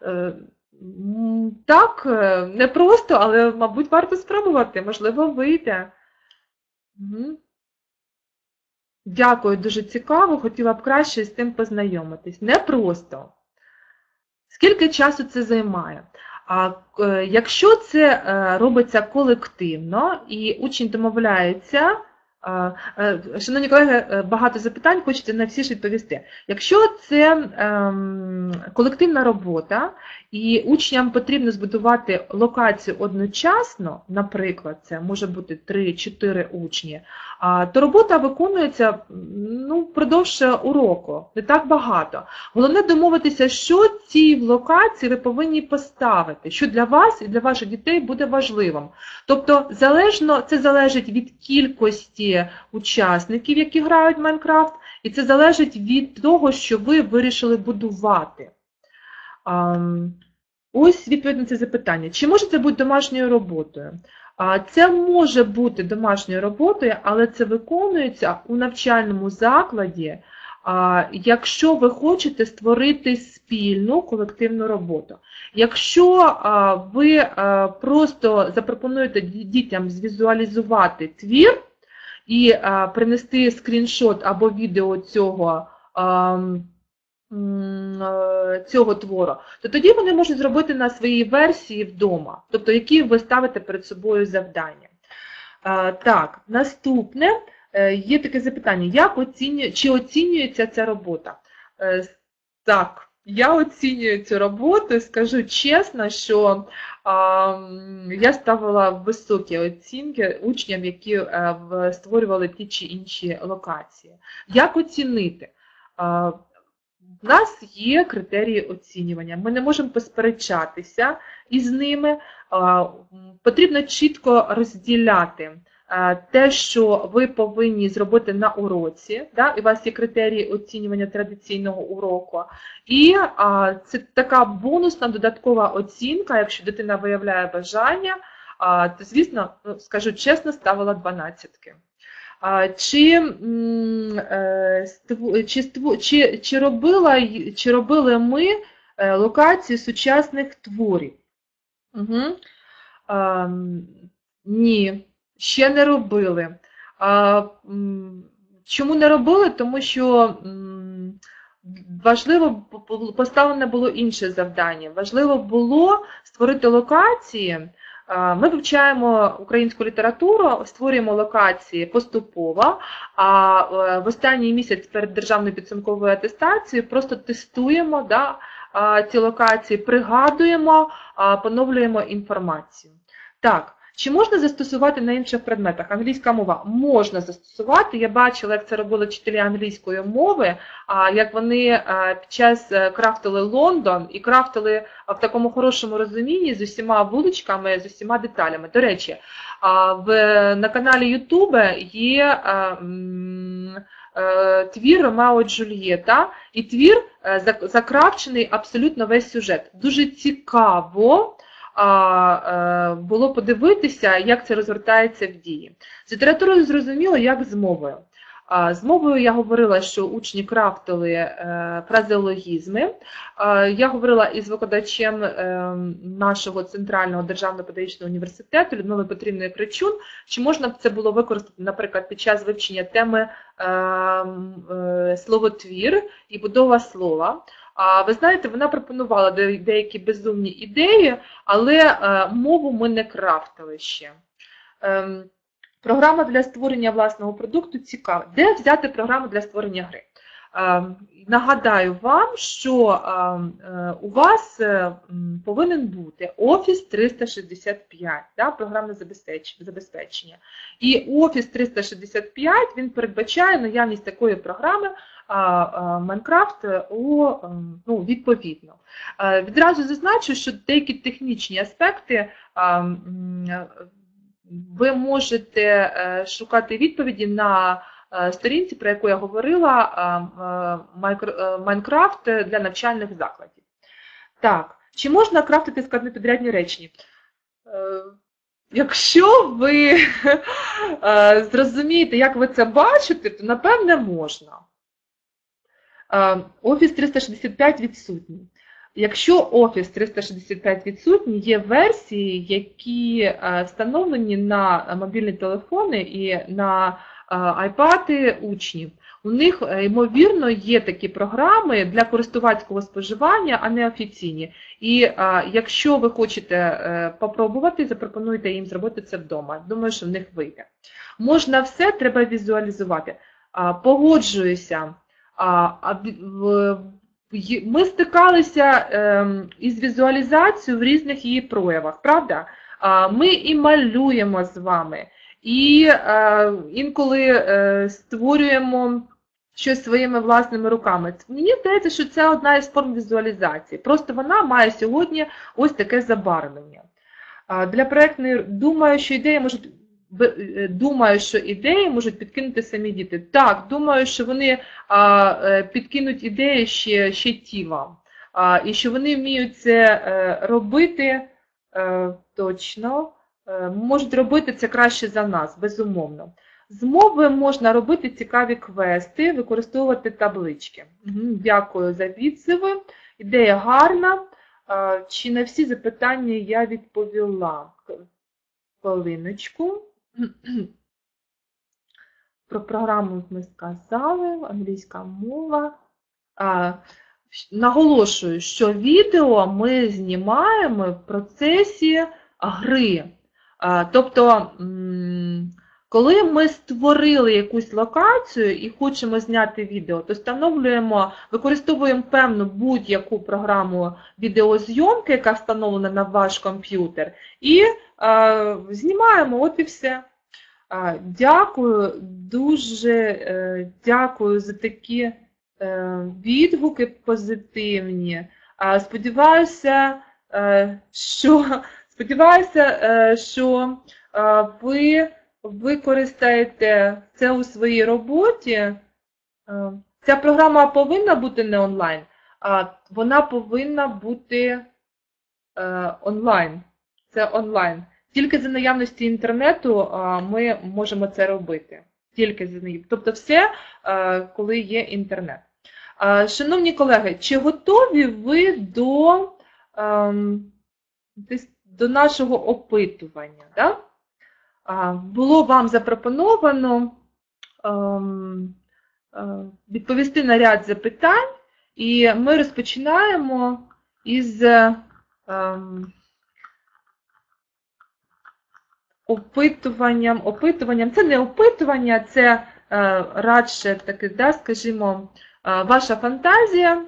Так, непросто, але, мабуть, варто спробувати, можливо, вийде. Угу. Дякую, дуже цікаво, хотіла б краще з тим познайомитись. Непросто. Скільки часу це займає? Якщо це робиться колективно і учень домовляється, шановні колеги, багато запитань, хочете на всі ж відповісти. Якщо це колективна робота і учням потрібно збудувати локацію одночасно, наприклад, це може бути 3-4 учні, то робота виконується впродовж уроку, не так багато. Головне домовитися, що цій локації ви повинні поставити, що для вас і для ваших дітей буде важливим. Тобто це залежить від кількості учасників, які грають в Майнкрафт, і це залежить від того, що ви вирішили будувати. Ось відповідь на це запитання. Чи може це бути домашньою роботою? Це може бути домашньою роботою, але це виконується у навчальному закладі, якщо ви хочете створити спільну колективну роботу. Якщо ви просто запропонуєте дітям звізуалізувати твір і принести скріншот або відео цього твору, то тоді вони можуть зробити на своїй версії вдома, тобто які ви ставите перед собою завдання. Так, наступне, є таке запитання, чи оцінюється ця робота? Так, я оцінюю цю роботу і скажу чесно, що я ставила високі оцінки учням, які створювали ті чи інші локації. Як оцінити? У нас є критерії оцінювання, ми не можемо посперечатися із ними, потрібно чітко розділяти те, що ви повинні зробити на уроці, і у вас є критерії оцінювання традиційного уроку, і це така бонусна додаткова оцінка, якщо дитина виявляє бажання, то, звісно, скажу чесно, ставила 12-ки. Чи робили ми локації сучасних творів? Угу. Ні, ще не робили. Чому не робили? Тому що важливо поставлене було інше завдання. Важливо було створити локації. Ми вивчаємо українську літературу, створюємо локації поступово, а в останній місяць перед державною підсумковою атестацією просто тестуємо ці локації, пригадуємо, поновлюємо інформацію. Так, чи можна застосувати на інших предметах? Англійська мова можна застосувати. Я бачила, як це робили вчителі англійської мови, як вони під час крафтили Лондон і крафтили в такому хорошому розумінні з усіма вуличками, з усіма деталями. До речі, на каналі YouTube є твір Ромео і Джульєта, і твір закрафчений абсолютно весь сюжет. Дуже цікаво було подивитися, як це розгортається в дії. З літературою зрозуміло, як з мовою. З мовою я говорила, що учні крафтили фразеологізми. Я говорила із викладачем нашого Центрального державного педагогічного університету Людмилою Петрівною Кричун, чи можна б це було використати, наприклад, під час вивчення теми словотвір і будова слова. Ви знаєте, вона пропонувала деякі безумні ідеї, але мову ми не крафтили ще. Програма для створення власного продукту цікава. Де взяти програму для створення гри? Нагадаю вам, що у вас повинен бути Office 365, да, програмне забезпечення. І Office 365, він передбачає наявність такої програми Minecraft відповідно. Відразу зазначу, що деякі технічні аспекти ви можете шукати відповіді на сторінці, про яку я говорила, Minecraft для навчальних закладів. Так, чи можна крафтити складнопідрядні речення? Якщо ви зрозумієте, як ви це бачите, то, напевне, можна. Office 365 відсутній. Якщо Office 365 відсутній, є версії, які встановлені на мобільні телефони і на iPad учнів. У них, ймовірно, є такі програми для користувацького споживання, а не офіційні. І якщо ви хочете попробувати, запропонуйте їм зробити це вдома. Думаю, що в них вийде. Можна все, треба візуалізувати. Погоджуюся. Ми стикалися із візуалізацією в різних її проявах, правда? Ми і малюємо з вами, і інколи створюємо щось своїми власними руками. Мені здається, що це одна із форм візуалізації. Просто вона має сьогодні ось таке забарвлення. Для проєктної, думаю, що ідеї можуть підкинути самі діти. Так, думаю, що вони підкинуть ідеї ще ті вам. І що вони вміють це робити точно. Можуть робити це краще за нас, безумовно. З мови можна робити цікаві квести, використовувати таблички. Дякую за відзиви. Ідея гарна. Чи на всі запитання я відповіла? Хвилиночку. Про програму ми сказали, англійська мова. Наголошую, що відео ми знімаємо в процесі гри. Тобто, коли ми створили якусь локацію і хочемо зняти відео, то встановлюємо, використовуємо певну будь-яку програму відеозйомки, яка встановлена на ваш комп'ютер, і знімаємо, от і все. Дякую, дуже дякую за такі відгуки позитивні. Сподіваюся, що ви використаєте це у своїй роботі. Ця програма повинна бути не онлайн, а вона повинна бути онлайн. Це онлайн. Тільки за наявності інтернету ми можемо це робити. Тільки за наявності. Тобто все, коли є інтернет. Шановні колеги, чи готові ви до нашого опитування? Да? Було вам запропоновано відповісти на ряд запитань, і ми розпочинаємо із опитуванням. Це не опитування, це радше таке, да, скажімо, ваша фантазія.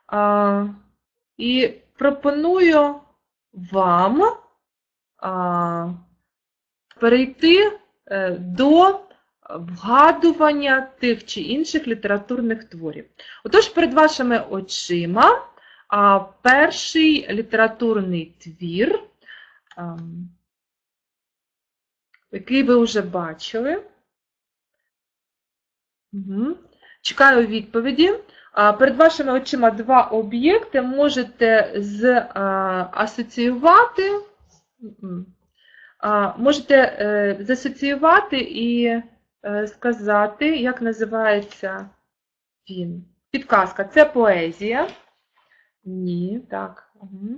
І пропоную вам перейти до вгадування тих чи інших літературних творів. Отож, перед вашими очима перший літературний твір, який ви вже бачили. Чекаю відповіді. Перед вашими очима два об'єкти, можете засоціювати і сказати, як називається він. Підказка. Це поезія. Ні, так.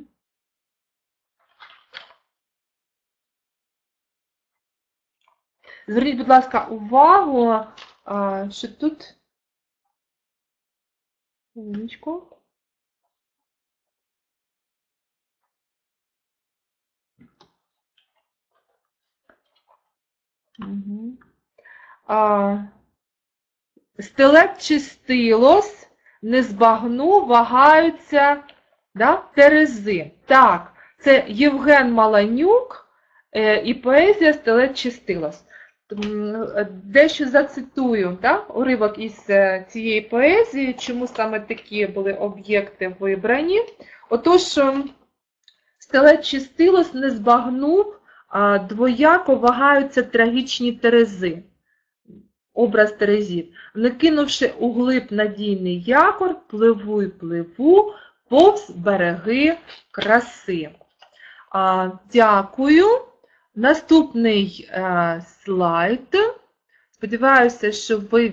Зверніть, будь ласка, увагу, що тут... Хвилиночку. Стелет чи стилос, не збагну, вагаються, да, терези. Так, це Євген Маланюк і поезія «Стелет чи стилос». Дещо зацитую, да, уривок із цієї поезії, чому саме такі були об'єкти вибрані. Отож, стелет чи стилос не збагнув, двояко вагаються трагічні терези. Образ терезів. Не кинувши углиб надійний якор, пливу й пливу повз береги краси. Дякую. Наступний слайд. Сподіваюся, що ви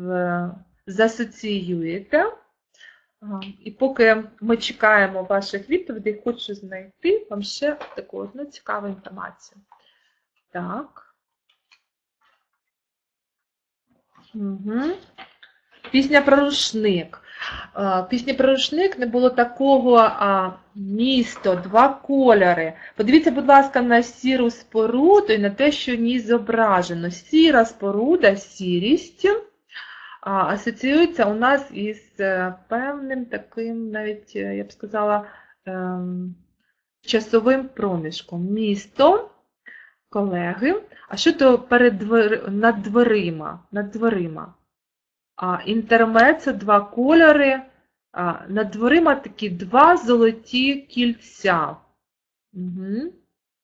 засоціюєте. І поки ми чекаємо ваших відповідей, хочу знайти вам ще таку одну цікаву інформацію. Так. Пісня про рушник. Пісня про рушник не було такого місто, два кольори. Подивіться, будь ласка, на сіру споруду і на те, що в ній зображено. Сіра споруда, сірість асоціюється у нас із певним таким, навіть, я б сказала, часовим проміжком. Місто, колеги. А що то над дверима? Над дверима. Інтермецо, два кольори. Над дверима такі два золоті кільця. Угу.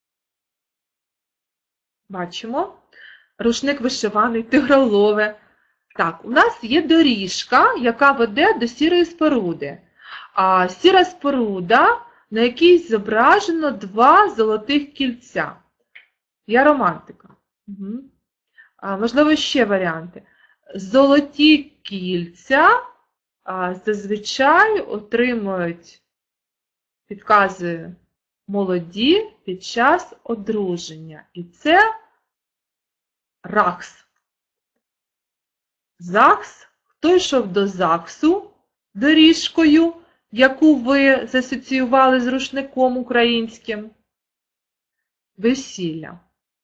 Бачимо. Рушник вишиваний, тигролове. Так, у нас є доріжка, яка веде до сірої споруди. Сіра споруда, на якій зображено два золотих кільця. Я романтика. Угу. Можливо, ще варіанти. Золоті кільця зазвичай отримують, підказує, молоді під час одруження. І це РАГС. ЗАГС. Хто йшов до ЗАГСу доріжкою, яку ви засоціювали з рушником українським? Весілля.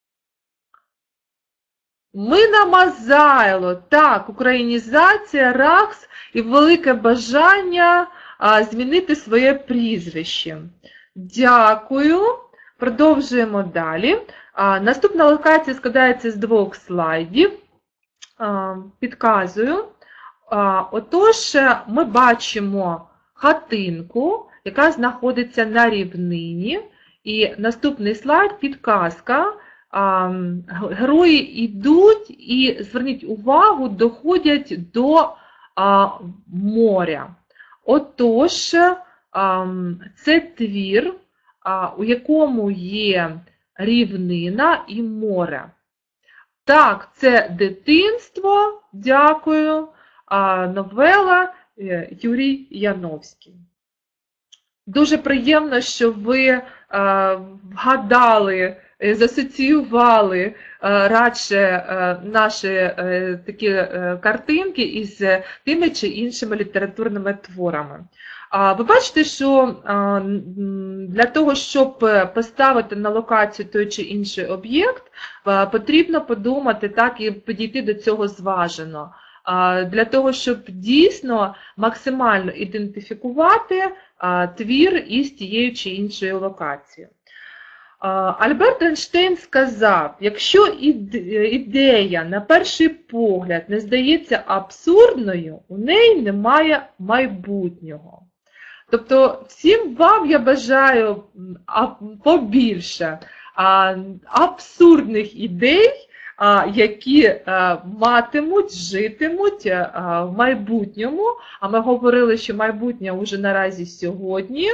Мина Мазайло. Так, українізація, РАГС і велике бажання змінити своє прізвище. Дякую. Продовжуємо далі. Наступна локація складається з двох слайдів. Підказую. Отож, ми бачимо хатинку, яка знаходиться на рівнині. І наступний слайд – підказка. Герої йдуть і, зверніть увагу, доходять до моря. Отож, це твір, у якому є рівнина і море. Так, це дитинство, дякую, новела Юрій Яновський. Дуже приємно, що ви вгадали, засоціювали радше наші такі картинки із тими чи іншими літературними творами. Ви бачите, що для того, щоб поставити на локацію той чи інший об'єкт, потрібно подумати так і підійти до цього зважено. Для того, щоб дійсно максимально ідентифікувати твір із тією чи іншою локацією. Альберт Ейнштейн сказав, якщо ідея на перший погляд не здається абсурдною, у неї немає майбутнього. Тобто всім вам я бажаю побільше абсурдних ідей, які матимуть, житимуть в майбутньому. А ми говорили, що майбутнє вже наразі сьогодні.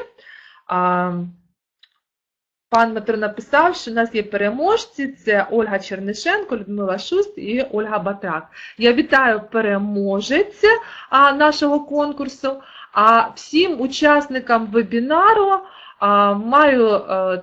Пан Дмитро написав, що у нас є переможці, це Ольга Чернишенко, Людмила Шуст і Ольга Батрак. Я вітаю переможець нашого конкурсу, а всім учасникам вебінару маю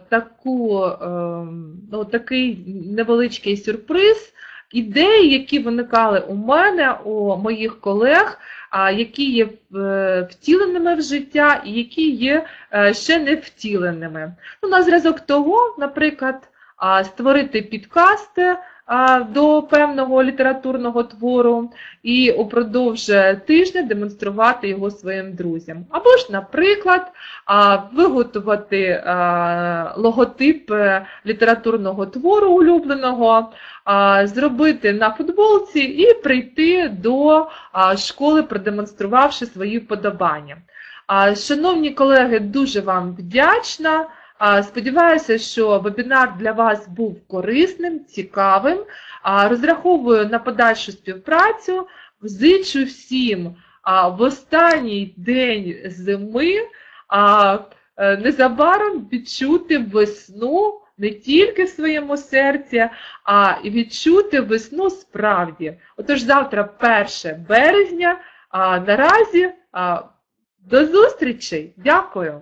такий невеличкий сюрприз. Ідеї, які виникали у мене, у моїх колег, які є втіленими в життя і які є ще не втіленими. На зразок того, наприклад, створити підкаст до певного літературного твору і упродовж тижня демонструвати його своїм друзям. Або ж, наприклад, виготовити логотип літературного твору улюбленого, зробити на футболці і прийти до школи, продемонструвавши свої вподобання. Шановні колеги, дуже вам вдячна. Сподіваюся, що вебінар для вас був корисним, цікавим. Розраховую на подальшу співпрацю. Зичу всім в останній день зими незабаром відчути весну не тільки в своєму серці, а й відчути весну справді. Отож, завтра 1 березня. Наразі до зустрічей. Дякую.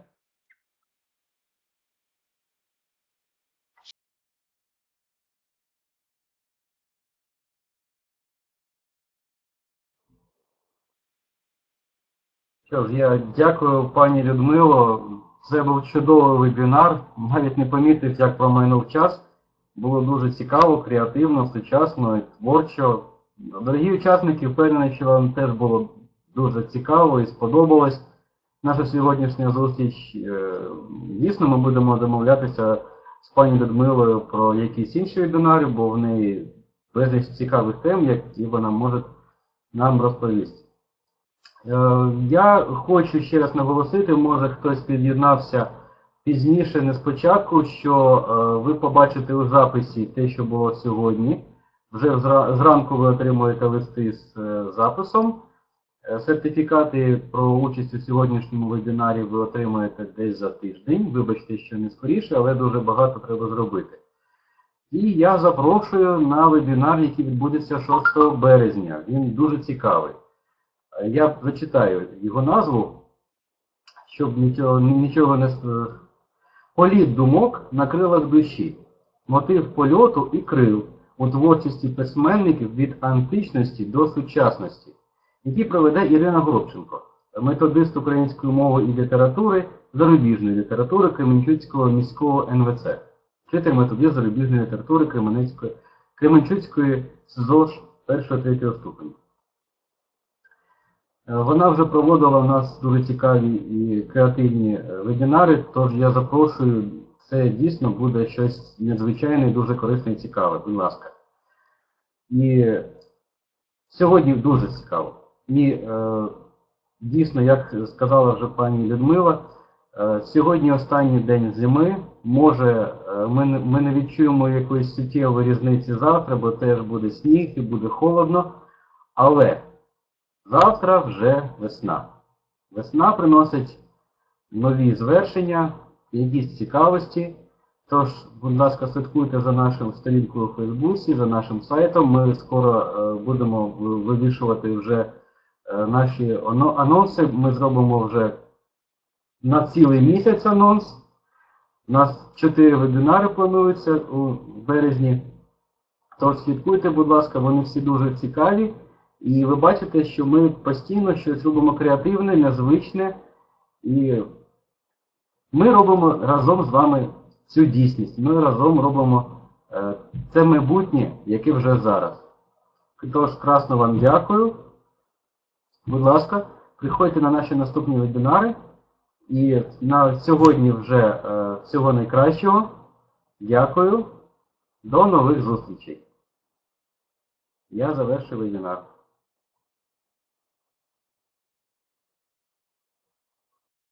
Що ж, я дякую пані Людмило. Це був чудовий вебінар. Навіть не помітив, як промайнув час. Було дуже цікаво, креативно, сучасно, творчо. Дорогі учасники, впевнений, що вам теж було дуже цікаво і сподобалось. Наша сьогоднішня зустріч, звісно, ми будемо домовлятися з пані Людмилою про якісь інші вебінари, бо в неї безліч цікавих тем, які вона може нам розповісти. Я хочу ще раз наголосити, може хтось під'єднався пізніше, не спочатку, що ви побачите у записі те, що було сьогодні. Вже зранку ви отримуєте листи з записом. Сертифікати про участь у сьогоднішньому вебінарі ви отримаєте десь за тиждень. Вибачте, що не скоріше, але дуже багато треба зробити. І я запрошую на вебінар, який відбудеться 6 березня. Він дуже цікавий. Я зачитаю його назву, щоб нічого не... Політ думок на крилах душі. Мотив польоту і крил у творчості письменників від античності до сучасності, який проведе Ірина Горобченко, методист української мови і літератури, зарубіжної літератури Кременчуцького міського НВЦ, вчитель методист зарубіжної літератури Кременчуцької СЗОШ 1-3 ступеня. Вона вже проводила у нас дуже цікаві і креативні вебінари, тож я запрошую, це дійсно буде щось надзвичайне, дуже корисне і цікаве, будь ласка. І сьогодні дуже цікаво. І дійсно, як сказала вже пані Людмила, сьогодні останній день зими, може ми не відчуємо якоїсь суттєвої різниці завтра, бо теж буде сніг і буде холодно, але завтра вже весна. Весна приносить нові звершення, якісь цікавості. Тож, будь ласка, слідкуйте за нашою сторінкою у Фейсбуці, за нашим сайтом. Ми скоро будемо вивішувати вже наші анонси. Ми зробимо вже на цілий місяць анонс. У нас 4 вебінари плануються у березні. Тож слідкуйте, будь ласка, вони всі дуже цікаві. І ви бачите, що ми постійно щось робимо креативне, незвичне. І ми робимо разом з вами цю дійсність. Ми разом робимо це майбутнє, яке вже зараз. Тож, красно вам дякую. Будь ласка, приходьте на наші наступні вебінари. І на сьогодні вже всього найкращого. Дякую. До нових зустрічей. Я завершив вебінар.